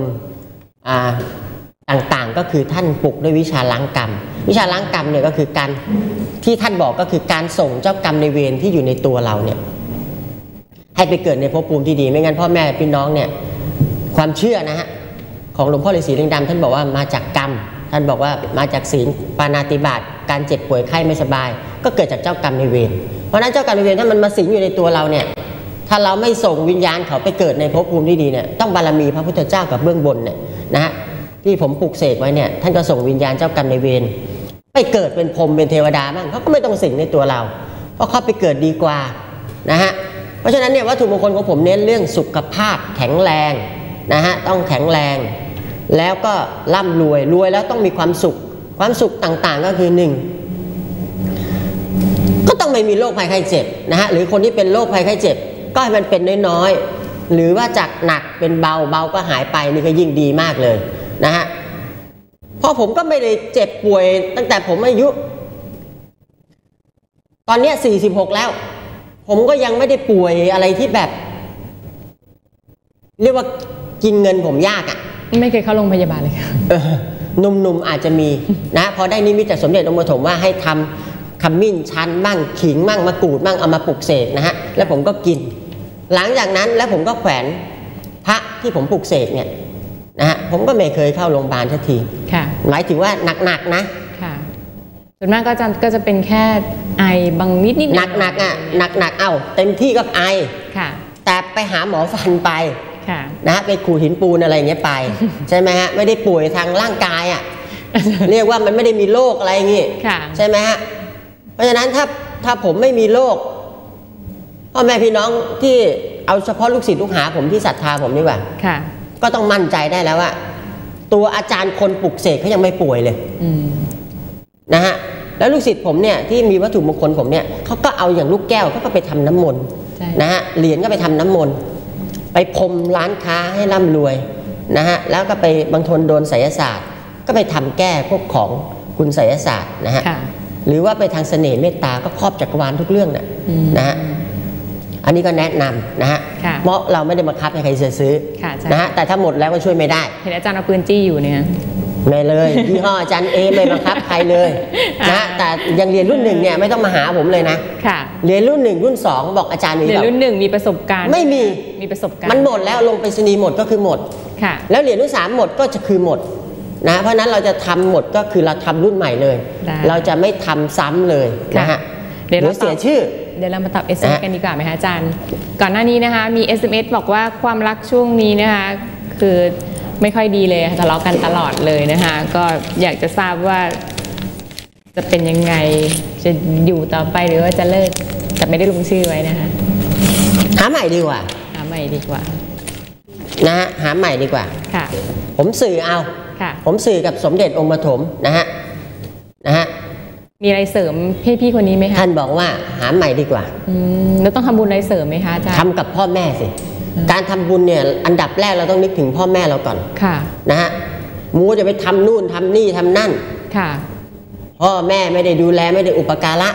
ต่างๆก็คือท่านปลุกด้วยวิชาล้างกรรมวิชาล้างกรรมเนี่ยก็คือการที่ท่านบอกก็คือการส่งเจ้ากรรมในเวรที่อยู่ในตัวเราเนี่ยให้ไปเกิดในภพภูมิที่ดีไม่งั้นพ่อแม่พี่น้องเนี่ยความเชื่อนะฮะของหลวงพ่อฤาษีลิงดำท่านบอกว่ามาจากกรรมท่านบอกว่ามาจากศีลปาณาติบาตการเจ็บป่วยไข้ไม่สบายก็เกิดจากเจ้ากรรมในเวรเพราะนั้นเจ้ากรรมในเวรถ้ามันมาสิงอยู่ในตัวเราเนี่ยถ้าเราไม่ส่งวิญญาณเขาไปเกิดในภพภูมิที่ดีเนี่ยต้องบารมีพระพุทธเจ้ากับเบื้องบนเนี่ยนะฮะที่ผมปลุกเสกไว้เนี่ยท่านก็ส่งวิญญาณเจ้ากรรมในเวรไปเกิดเป็นพรหมเป็นเทวดาบ้างเขาก็ไม่ต้องสิงในตัวเราเพราะเขาไปเกิดดีกว่านะฮะเพราะฉะนั้นเนี่ยวัตถุมงคลของผมเน้นเรื่องสุขภาพแข็งแรงนะฮะต้องแข็งแรงแล้วก็ร่ำรวยแล้วต้องมีความสุขต่างๆก็คือ1ก็ต้องไม่มีโรคภัยไข้เจ็บนะฮะหรือคนที่เป็นโรคภัยไข้เจ็บก็ให้มันเป็นน้อยๆหรือว่าจากหนักเป็นเบาก็หายไปนี่ก็ยิ่งดีมากเลยนะฮะเพราะผมก็ไม่ได้เจ็บป่วยตั้งแต่ผมอายุตอนนี้46แล้วผมก็ยังไม่ได้ป่วยอะไรที่แบบเรียกว่ากินเงินผมยากอ่ะไม่เคยเข้าโรงพยาบาลเลยหนุ่มๆอาจจะมีนะพอได้นิมิตจากสมเด็จองค์ปฐมว่าให้ทำขมิ้นชันบ้างขิงบ้างมะกรูดบ้างเอามาปลุกเสกนะฮะแล้วผมก็กินหลังจากนั้นแล้วผมก็แขวนพระที่ผมปลุกเสกเนี่ยนะฮะผมก็ไม่เคยเข้าโรงพยาบาลสักทีหมายถึงว่าหนักๆนะส่วนมากก็จะเป็นแค่ไอบางนิดหนักอ่ะหนักเต็มที่ก็ไอแต่ไปหาหมอฟันไปนะฮะไปขูดหินปูนอะไรอย่างเงี้ยไปใช่ไหมฮะไม่ได้ป่วยทางร่างกายอ่ะ เรียกว่ามันไม่ได้มีโรคอะไรอย่างงี้ใช่ไหมฮะเพราะฉะนั้นถ้าผมไม่มีโรคพ่อแม่พี่น้องที่เอาเฉพาะลูกศิษย์ลูกหาผมที่ศรัทธาผมดีกว่าก็ต้องมั่นใจได้แล้วว่าตัวอาจารย์คนปลุกเสกเขายังไม่ป่วยเลยนะฮะแล้วลูกศิษย์ผมเนี่ยที่มีวัตถุมงคลผมเนี่ยเขาก็เอาอย่างลูกแก้วเขาก็ไปทำน้ำมนต์นะฮะเหรียญก็ไปทำน้ำมนต์ไปพรมร้านค้าให้ร่ำรวยนะฮะแล้วก็ไปบางคนโดนไสยศาสตร์ก็ไปทำแก้พวกของคุณไสยศาสตร์นะฮะหรือว่าไปทางเสน่ห์เมตตาก็ครอบจักรวาลทุกเรื่องนะฮะอันนี้ก็แนะนำนะฮะเพราะเราไม่ได้บังคับให้ใครซื้อนะฮะแต่ถ้าหมดแล้วก็ช่วยไม่ได้เห็นอาจารย์เอาปืนจี้อยู่เนี่ยไม่เลยยี่ห้ออาจารย์เอไม่บังคับใครเลยนะแต่ยังเรียนรุ่น 1เนี่ยไม่ต้องมาหาผมเลยนะเรียนรุ่น 1 รุ่น 2บอกอาจารย์มีเรียนรุ่น 1มีประสบการณ์ไม่มีประสบการณ์มันหมดแล้วลงไปสนีหมดก็คือหมดแล้วเรียนรุ่น 3หมดก็จะคือหมดนะเพราะนั้นเราจะทำหมดก็คือเราทำรุ่นใหม่เลยเราจะไม่ทำซ้ำเลยนะฮะเดี๋ยวเสียชื่อเดี๋ยวเรามาตอบ SMS กันดีกว่าไหมคะอาจารย์ก่อนหน้านี้นะคะมี SMS บอกว่าความรักช่วงนี้นะคะคือไม่ค่อยดีเลยทะเลาะกันตลอดเลยนะคะก็อยากจะทราบว่าจะเป็นยังไงจะอยู่ต่อไปหรือว่าจะเลิกแต่ไม่ได้ลงชื่อไว้นะคะหาใหม่ดีกว่านะฮะหาใหม่ดีกว่าค่ะผมสื่อเอาผมสื่อกับสมเด็จองค์ปฐมนะฮะมีอะไรเสริมพี่คนนี้ไหมคะท่านบอกว่าหาใหม่ดีกว่าแล้วต้องทำบุญอะไรเสริมไหมคะอาจารย์ทำกับพ่อแม่สิการทำบุญเนี่ยอันดับแรกเราต้องนึกถึงพ่อแม่เราก่อนนะฮะมูจะไปทำนู่นทำนี่ทำนั่นพ่อแม่ไม่ได้ดูแลไม่ได้อุปการะ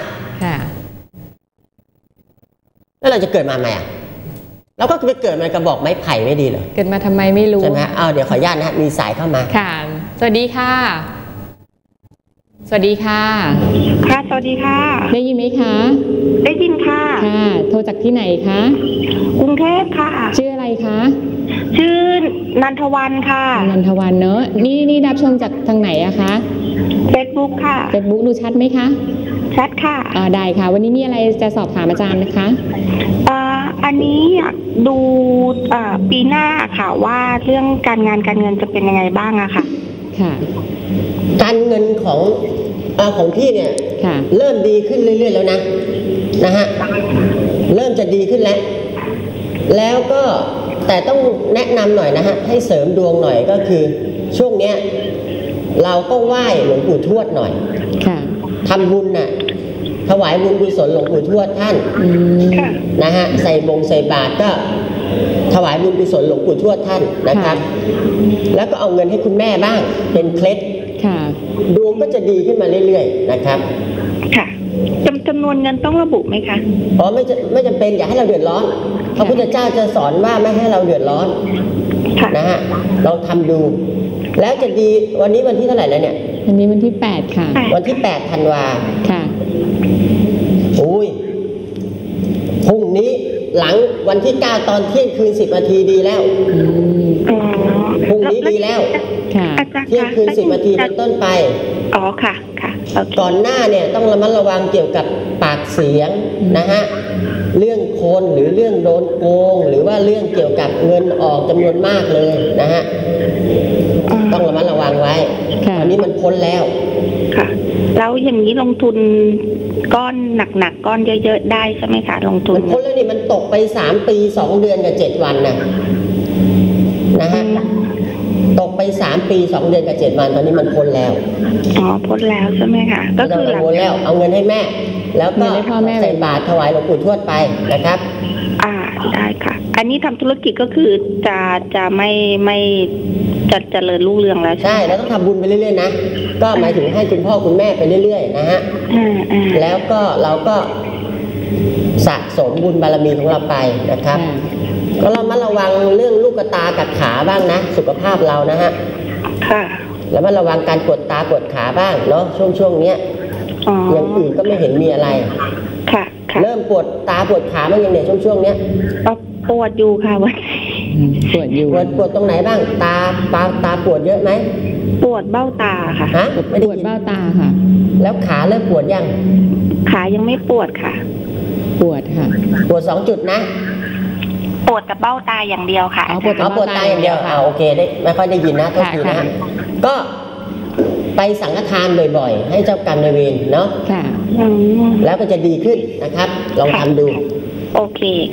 แล้วเราจะเกิดมาใหม่อ่ะเราก็ไปเกิดมากระบอกไม้ไผ่ไม่ดีเหรอเกิดมาทำไมไม่รู้ใช่ไหมเดี๋ยวขออนุญาตนะมีสายเข้ามาค่ะสวัสดีค่ะสวัสดีค่ะค่ะสวัสดีค่ะได้ยินไหมคะได้ยินค่ะค่ะโทรจากที่ไหนคะกรุงเทพค่ะชื่ออะไรคะชื่อนันทวันค่ะนันทวันเนอะนี่รับชมจากทางไหนอะคะ Facebook ค่ะ Facebook ดูชัดไหมคะชัดค่ะได้ค่ะวันนี้มีอะไรจะสอบถามอาจารย์นะคะอันนี้อยากดูปีหน้าค่ะว่าเรื่องการงานการเงินจะเป็นยังไงบ้างอะค่ะค่ะการเงินของพี่เนี่ยเริ่มดีขึ้นเรื่อยๆแล้วนะฮะเริ่มจะดีขึ้นแล้วก็แต่ต้องแนะนำหน่อยนะฮะให้เสริมดวงหน่อยก็คือช่วงเนี้ยเราก็ไหว้หลวงปู่ทวดหน่อยทำบุญน่ะถวายบุญกุศลหลวงปู่ทวดท่านนะฮะใส่บาตรก็ถวายบุญกุศลหลวงปู่ทวดท่านนะครับแล้วก็เอาเงินให้คุณแม่บ้างเป็นเคล็ดดวงก็จะดีขึ้นมาเรื่อยๆนะครับค่ะจำนวนเงินต้องระบุไหมคะไม่จำเป็นอย่าให้เราเดือดร้อนพระพุทธเจ้าจะสอนว่าไม่ให้เราเดือดร้อนนะฮะลองทำดูแล้วจะดีวันนี้วันที่เท่าไหร่แล้วเนี่ยวันนี้วันที่8ค่ะวันที่8ธันวาค่ะอุ้ยพรุ่งนี้หลังวันที่9ตอนเที่ยงคืน10 นาทีดีแล้วพรุ่งนี้ดีแล้วเที่ยงคืน10 นาทีเป็นต้นไปค่ะก่อนหน้าเนี่ยต้องระมัดระวังเกี่ยวกับปากเสียงนะฮะเรื่องคนหรือเรื่องโดนโกงหรือว่าเรื่องเกี่ยวกับเงินออกจำนวนมากเลยนะฮะต้องระมัดระวังไว้ตอนนี้มันพ้นแล้วค่ะแล้วอย่างนี้ลงทุนก้อนหนักๆก้อนเยอะๆได้ใช่ไหมคะลงทุนมันพ้นแล้วนี่มันตกไป3 ปี 2 เดือนกับ7 วันนะฮะตกไป3 ปี 2 เดือนกับ7 วันตอนนี้มันพ้นแล้วพ้นแล้วใช่ไหมคะก็คือหลังแล้วเอาเงินให้แม่แล้วก็ใส่บาตรถวายหลวงปู่ทวดไปนะครับได้ค่ะอันนี้ทำธุรกิจก็คือจะไม่จะเจริญรุ่งเรืองแล้วใช่แล้วต้องทำบุญไปเรื่อยๆนะก็หมายถึงให้คุณพ่อคุณแม่ไปเรื่อยๆนะฮะแล้วก็เราก็สะสมบุญบารมีของเราไปนะครับก็เรามาระวังเรื่องลูกตากับขาบ้างนะสุขภาพเรานะฮะค่ะแล้วมาระวังการปวดตาปวดขาบ้างเนาะช่วงเนี้ยอย่างอื่นก็ไม่เห็นมีอะไรค่ะเริ่มปวดตาปวดขาบ้างยังเนี่ยช่วงเนี้ยปวดอยู่ค่ะวันปวดอยู่ปวดตรงไหนบ้างตาปวดเยอะไหมปวดเบ้าตาค่ะปวดเบ้าตาค่ะแล้วขาเริ่มปวดยังขายังไม่ปวดค่ะปวดค่ะปวด2 จุดนะปวดกับเบ้าตาอย่างเดียวค่ะปวดตาอย่างเดียวโอเคได้ไม่ค่อยได้ยินนะโทษทีนะก็ไปสังฆทานบ่อยๆให้เจ้ากรรมนายเวรเนาะแล้วก็จะดีขึ้นนะครับลองทำดูโอเคค่ะ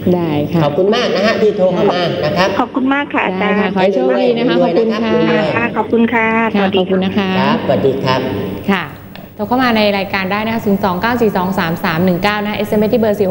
ได้ค่ะขอบคุณมากนะฮะที่โทรเข้ามานะครับขอบคุณมากค่ะอาจารย์ได้ค่ะขอให้โชคดีนะคะขอบคุณค่ะค่ะขอบคุณค่ะสค่ะวัสขดีอบคุณค่ะนะคะครับสวัสดีครับค่ะโทรเข้ามาในรายการได้นะคะ 029423319 นะ SMS ที่เบอร์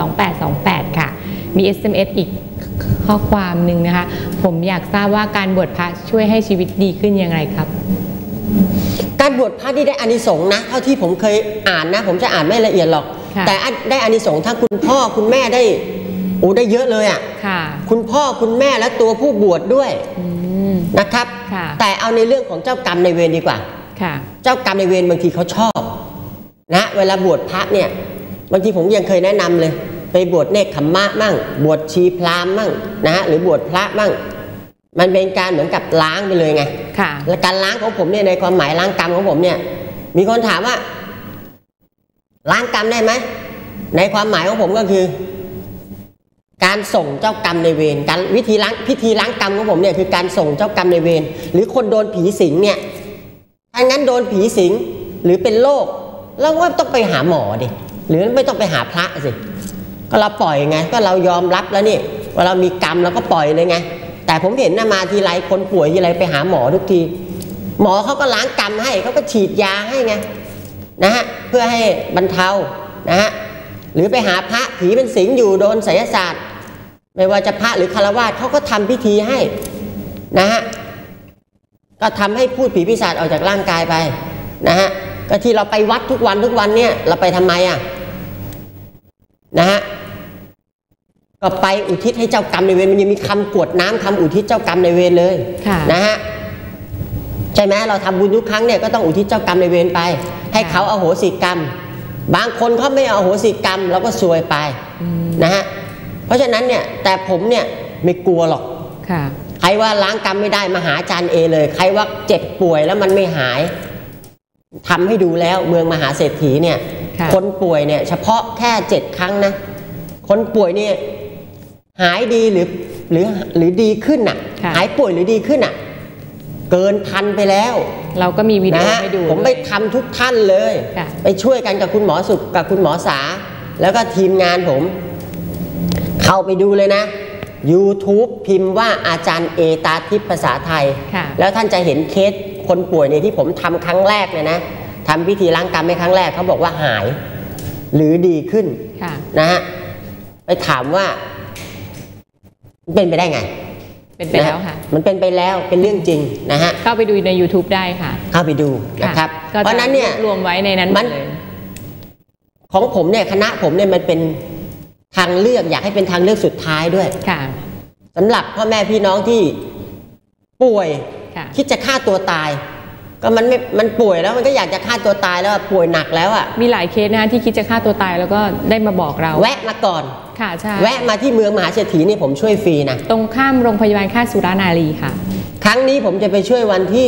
4642828 ค่ะ มี SMS อีกข้อความหนึ่งนะคะ ผมอยากทราบว่าการบวชพระช่วยให้ชีวิตดีขึ้นยังไงครับการบวชพระที่ได้อานิสงส์นะเท่าที่ผมเคยอ่านนะ ผมจะอ่านไม่ละเอียดหรอกค่ะแต่ได้อานิสงส์ทั้งคุณพ่อคุณแม่ได้ได้เยอะเลยอ่ะค่ะคุณพ่อคุณแม่และตัวผู้บวชด้วยอืมนะครับค่ะแต่เอาในเรื่องของเจ้ากรรมในายเวรดีกว่าค่ะเจ้ากรรมในายเวรบางทีเขาชอบนะเวลาบวชพระเนี่ยบางทีผมยังเคยแนะนำเลย ไปบวชเนกขัมมะมั่งบวชชีพราหมณ์มั่งนะฮะหรือบวชพระมั่งมันเป็นการเหมือนกับล้างไปเลยไงค่ะและการล้างของผมเนี่ยในความหมายล้างกรรมของผมเนี่ยมีคนถามว่าล้างกรรมได้ไหมในความหมายของผมก็คือ การส่งเจ้ากรรมในเวรการพิธีล้างกรรมของผมเนี่ยคือการส่งเจ้ากรรมในเวรหรือคนโดนผีสิงเนี่ยถ้างั้นโดนผีสิงหรือเป็นโรคเราก็ต้องไปหาหมอดิหรือไม่ต้องไปหาพระสิก็เราปล่อยไงก็เรายอมรับแล้วนี่ว่าเรามีกรรมเราก็ปล่อยเลยไงแต่ผมเห็นนะมาทีไรคนป่วยทีไรไปหาหมอทุกทีหมอเขาก็ล้างกรรมให้เขาก็ฉีดยาให้ไงนะฮะเพื่อให้บรรเทานะฮะหรือไปหาพระผีเป็นสิงอยู่โดนไสยศาสตร์ไม่ว่าจะพระหรือฆราวาสเขาก็ทำพิธีให้นะฮะก็ทำให้พูดผีปีศาจออกจากร่างกายไปนะฮะก็ที่เราไปวัดทุกวันเนี่ยเราไปทำไมอ่ะนะฮะก็ไปอุทิศให้เจ้ากรรมนายเวรมันยังมีคำกรวดน้ำคำอุทิศเจ้ากรรมนายเวรเลยค่ะนะฮะใช่ไหมเราทำบุญทุกครั้งเนี่ยก็ต้องอุทิศเจ้ากรรมนายเวรไปให้เขาอโหสิกรรมบางคนเขาไม่อโหสิกรรมเราก็ซวยไปนะฮะเพราะฉะนั้นเนี่ยแต่ผมเนี่ยไม่กลัวหรอกค่ะใครว่าล้างกรรมไม่ได้มาหาอาจารย์เอเลยใครว่าเจ็บป่วยแล้วมันไม่หายทำให้ดูแล้วเมืองมหาเศรษฐีเนี่ยค่ะคนป่วยเนี่ยเฉพาะแค่7 ครั้งนะคนป่วยเนี่ยหายดีหรือดีขึ้นน่ะค่ะหายป่วยหรือดีขึ้นน่ะเกิน1,000ไปแล้วเราก็มีวิดีโอนะฮะให้ดูผมไปทำทุกท่านเลยค่ะไปช่วยกันกับคุณหมอสุขกับคุณหมอสาแล้วก็ทีมงานผมเข้าไปดูเลยนะ YouTube พิมพ์ว่าอาจารย์เอตาทิพย์ภาษาไทยค่ะแล้วท่านจะเห็นเคสคนป่วยเนี่ยที่ผมทำครั้งแรกเนี่ยนะทำพิธีล้างกรรมในครั้งแรกเขาบอกว่าหายหรือดีขึ้นค่ะนะฮะไปถามว่าเป็นไปได้ไงเป็นไปแล้วค่ะมันเป็นไปแล้วเป็นเรื่องจริงนะฮะเข้าไปดูใน YouTube ได้ค่ะเข้าไปดูนะครับก็เพราะฉะนั้นเนี่ยรวมไว้ในนั้นหมดเลยของผมเนี่ยคณะผมเนี่ยมันเป็นทางเลือกอยากให้เป็นทางเลือกสุดท้ายด้วยค่ะสำหรับพ่อแม่พี่น้องที่ป่วยค่ะคิดจะฆ่าตัวตาย ก็มันป่วยแล้วมันก็อยากจะฆ่าตัวตายแล้วป่วยหนักแล้วอ่ะมีหลายเคสนะคะที่คิดจะฆ่าตัวตายแล้วก็ได้มาบอกเราแวะมาก่อนค่ะใช่แวะมาที่เมืองมหาเศรษฐีนี่ผมช่วยฟรีนะตรงข้ามโรงพยาบาลค่ายสุรานารีค่ะครั้งนี้ผมจะไปช่วยวันที่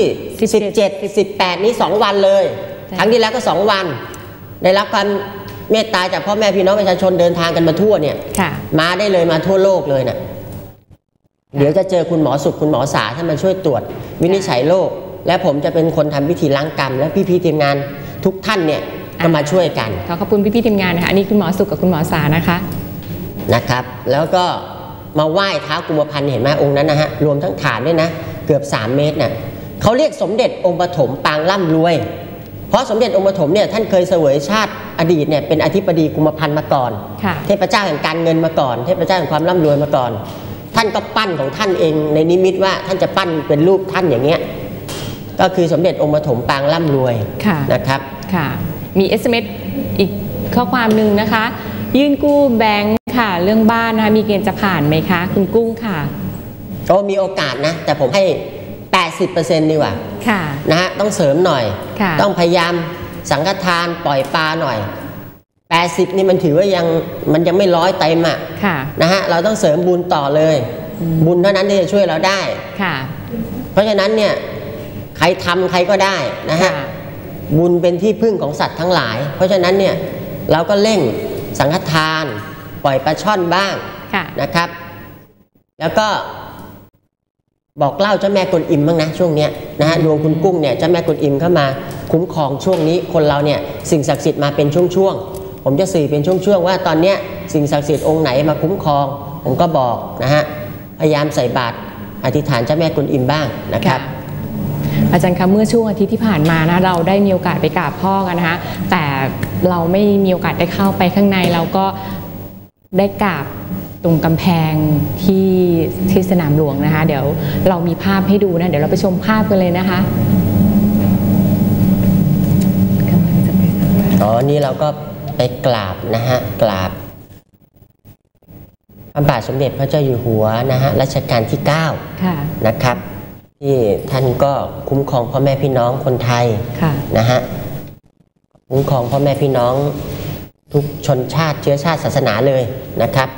17 18นี้2 วันเลยใช่ครั้งที่แล้วก็2 วัน ได้รับความเมตตาจากพ่อแม่พี่น้องประชาชนเดินทางกันมาทั่วเนี่ยค่ะมาได้เลยมาทั่วโลกเลยนะเดี๋ยวจะเจอคุณหมอสุขคุณหมอสาท่านมาช่วยตรวจวินิจฉัยโรคและผมจะเป็นคนทำพิธีล้างกรรมและพี่ๆทีมงานทุกท่านเนี่ยก็มาช่วยกันขอบคุณพี่ๆทีมงานนะคะอันนี้คุณหมอสุขกับคุณหมอสานะคะนะครับ แล้วก็มาไหว้ท้าวกุมภพันธ์เห็นไหมองค์นั้นนะฮะรวมทั้งฐานด้วยนะเกือบ3 เมตรน่ะเขาเรียกสมเด็จองค์ปฐมปางร่ำรวย เพราะสมเด็จองค์ปฐมเนี่ยท่านเคยเสวยชาติอดีตเนี่ยเป็นอธิบดีกุมภพันธ์มาก่อนค่ะเทพเจ้าแห่งการเงินมาก่อนเทพเจ้าแห่งความร่ำรวยมาก่อน ท่านก็ปั้นของท่านเองในนิมิตว่าท่านจะปั้นเป็นรูปท่านอย่างเงี้ยก็คือสมเด็จองค์ปฐมปางร่ำรวยค่ะนะครับค่ะ มี SMS อีกข้อความหนึ่งนะคะ ยื่นกู้แบงค์ค่ะ เรื่องบ้านนะคะมีเกณฑ์จะผ่านไหมคะ คุณกุ้งค่ะก็มีโอกาสนะแต่ผมให้ 80% ดีกว่าค่ะนะฮะต้องเสริมหน่อยค่ะต้องพยายามสังฆทานปล่อยปลาหน่อย80นี่มันถือว่ามันยังไม่100เต็มอ่ะค่ะนะฮะเราต้องเสริมบุญต่อเลย บุญเท่านั้นที่จะช่วยเราได้ค่ะเพราะฉะนั้นเนี่ยใครทำใครก็ได้นะฮะค่ะบุญเป็นที่พึ่งของสัตว์ทั้งหลาย เพราะฉะนั้นเนี่ยเราก็เร่งสังฆทานปล่อยปลาช่อนบ้างค่ะนะครับ แล้วก็บอกเล่าเจ้าแม่กวนอิมบ้างนะช่วงเนี้ยนะฮะดวงคุณกุ้งเนี่ยเจ้าแม่กวนอิมเข้ามาคุ้มครองช่วงนี้คนเราเนี่ยสิ่งศักดิ์สิทธิ์มาเป็นช่วงๆผมจะสื่อเป็นช่วงๆว่าตอนเนี้ยสิ่งศักดิ์สิทธิ์องค์ไหนมาคุ้มครอง ผมก็บอกนะฮะพยายามใส่บาตรอธิษฐานเจ้าแม่กวนอิมบ้างนะครับอาจารย์คะเมื่อช่วงอาทิตย์ที่ผ่านมานะเราได้มีโอกาสไปกราบพ่อกันนะคะแต่เราไม่มีโอกาสได้เข้าไปข้างในเราก็ได้กราบตรงกำแพงที่สนามหลวงนะคะเดี๋ยวเรามีภาพให้ดูนะเดี๋ยวเราไปชมภาพกันเลยนะคะนี่เราก็ไปกราบนะฮะกราบพระบาทสมเด็จพระเจ้าอยู่หัวนะฮะรัชกาลที่9นะครับที่ท่านก็คุ้มครองพ่อแม่พี่น้องคนไทยนะฮะคุ้มครองพ่อแม่พี่น้องทุกชนชาติเชื้อชาติศาสนาเลยนะครับ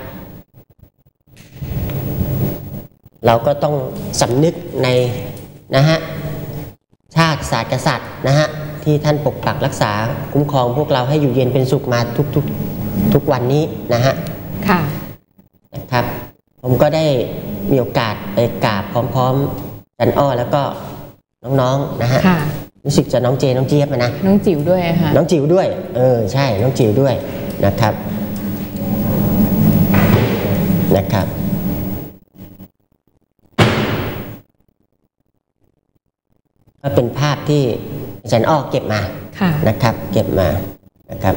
เราก็ต้องสำนึกในนะฮะชาติศาสตร์กษัตริย์นะฮะที่ท่านปกปักรักษาคุ้มครองพวกเราให้อยู่เย็นเป็นสุขมาทุกวันนี้นะฮะนะครับผมก็ได้มีโอกาสไปกราบพร้อมๆจันอ้อแล้วก็น้องๆนะฮะรู้สึกจะน้องเจน้องเจี๊ยบนะน้องจิ๋วด้วยค่ะน้องจิ๋วด้วยใช่น้องจิ๋วด้วยนะครับก็เป็นภาพที่อาจารย์อ้อเก็บมานะครับเก็บมานะครับ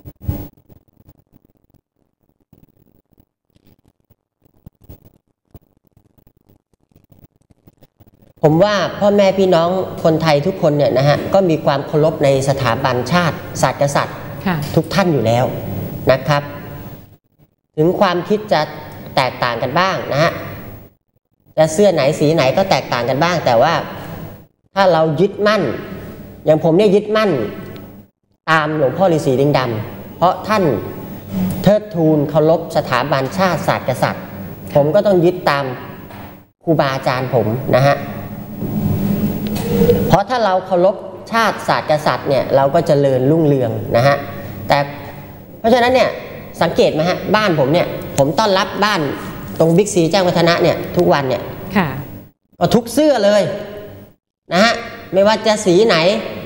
ผมว่าพ่อแม่พี่น้องคนไทยทุกคนเนี่ยนะฮะก็มีความเคารพในสถาบันชาติศาสตร์กษัตริย์ทุกท่านอยู่แล้วนะครับถึงความคิดจะแตกต่างกันบ้างนะฮะจะเสื้อไหนสีไหนก็แตกต่างกันบ้างแต่ว่าถ้าเรายึดมั่นอย่างผมเนี่ยยึดมั่นตามหลวงพ่อฤาษีลิงดำเพราะท่านเทิดทูนเคารพสถาบันชาติศาสตร์กษัตริย์ผมก็ต้องยึดตามครูบาอาจารย์ผมนะฮะเพราะถ้าเราเคารพชาติศาสตร์กษัตริย์เนี่ยเราก็เจริญรุ่งเรืองนะฮะแต่เพราะฉะนั้นเนี่ยสังเกตไหมฮะบ้านผมเนี่ยผมต้อนรับบ้านตรงบิ๊กซีแจ้งวัฒนะเนี่ยทุกวันเนี่ยก็ทุกเสื้อเลยนะฮะไม่ว่าจะสีไหน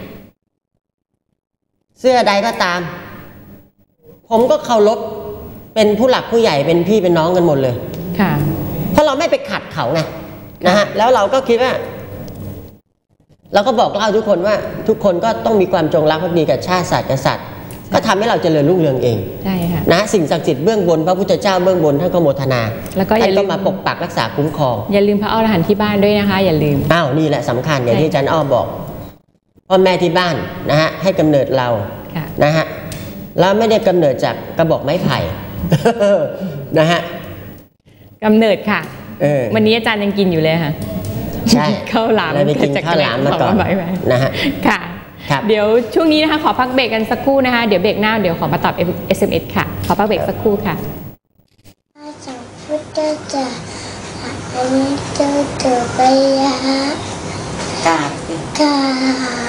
เสื้อใดก็ตามผมก็เคารพเป็นผู้หลักผู้ใหญ่เป็นพี่เป็นน้องกันหมดเลยเพราะเราไม่ไปขัดเขาไงนะฮะแล้วเราก็คิดว่าเราก็บอกเล่าทุกคนว่าทุกคนก็ต้องมีความจงรักภักดีกับชาติศาสตร์กษัตริย์ก็ทำให้เราเจริญรุ่งเรืองเองใช่ค่ะนะสิ่งศักดิ์สิทธิ์เบื้องบนพระพุทธเจ้าเบื้องบนท่านก็โมทนาแล้วก็ท่านก็มาปกปักรักษาคุ้มครองอย่าลืมพระอรหันต์ที่บ้านด้วยนะคะอย่าลืมนี่แหละสำคัญอย่างที่อาจารย์อ้อบอกพ่อแม่ที่บ้านนะฮะให้กำเนิดเรานะฮะแล้วไม่ได้กำเนิดจากกระบอกไม้ไผ่นะฮะกำเนิดค่ะวันนี้อาจารย์ยังกินอยู่เลยค่ะใช่ข้าวหลามไปกินข้าวหลามมาก่อนนะฮะค่ะเดี๋ยวช่วงนี้นะคะขอพักเบรกกันสักครู่นะคะเดี๋ยวเบรกหน้าเดี๋ยวขอมาตอบ SMS ค่ะขอพักเบรกสักครู่ค่ะพระสัมพุทธเจ้าอันนี้เจ้าไปยะกราบ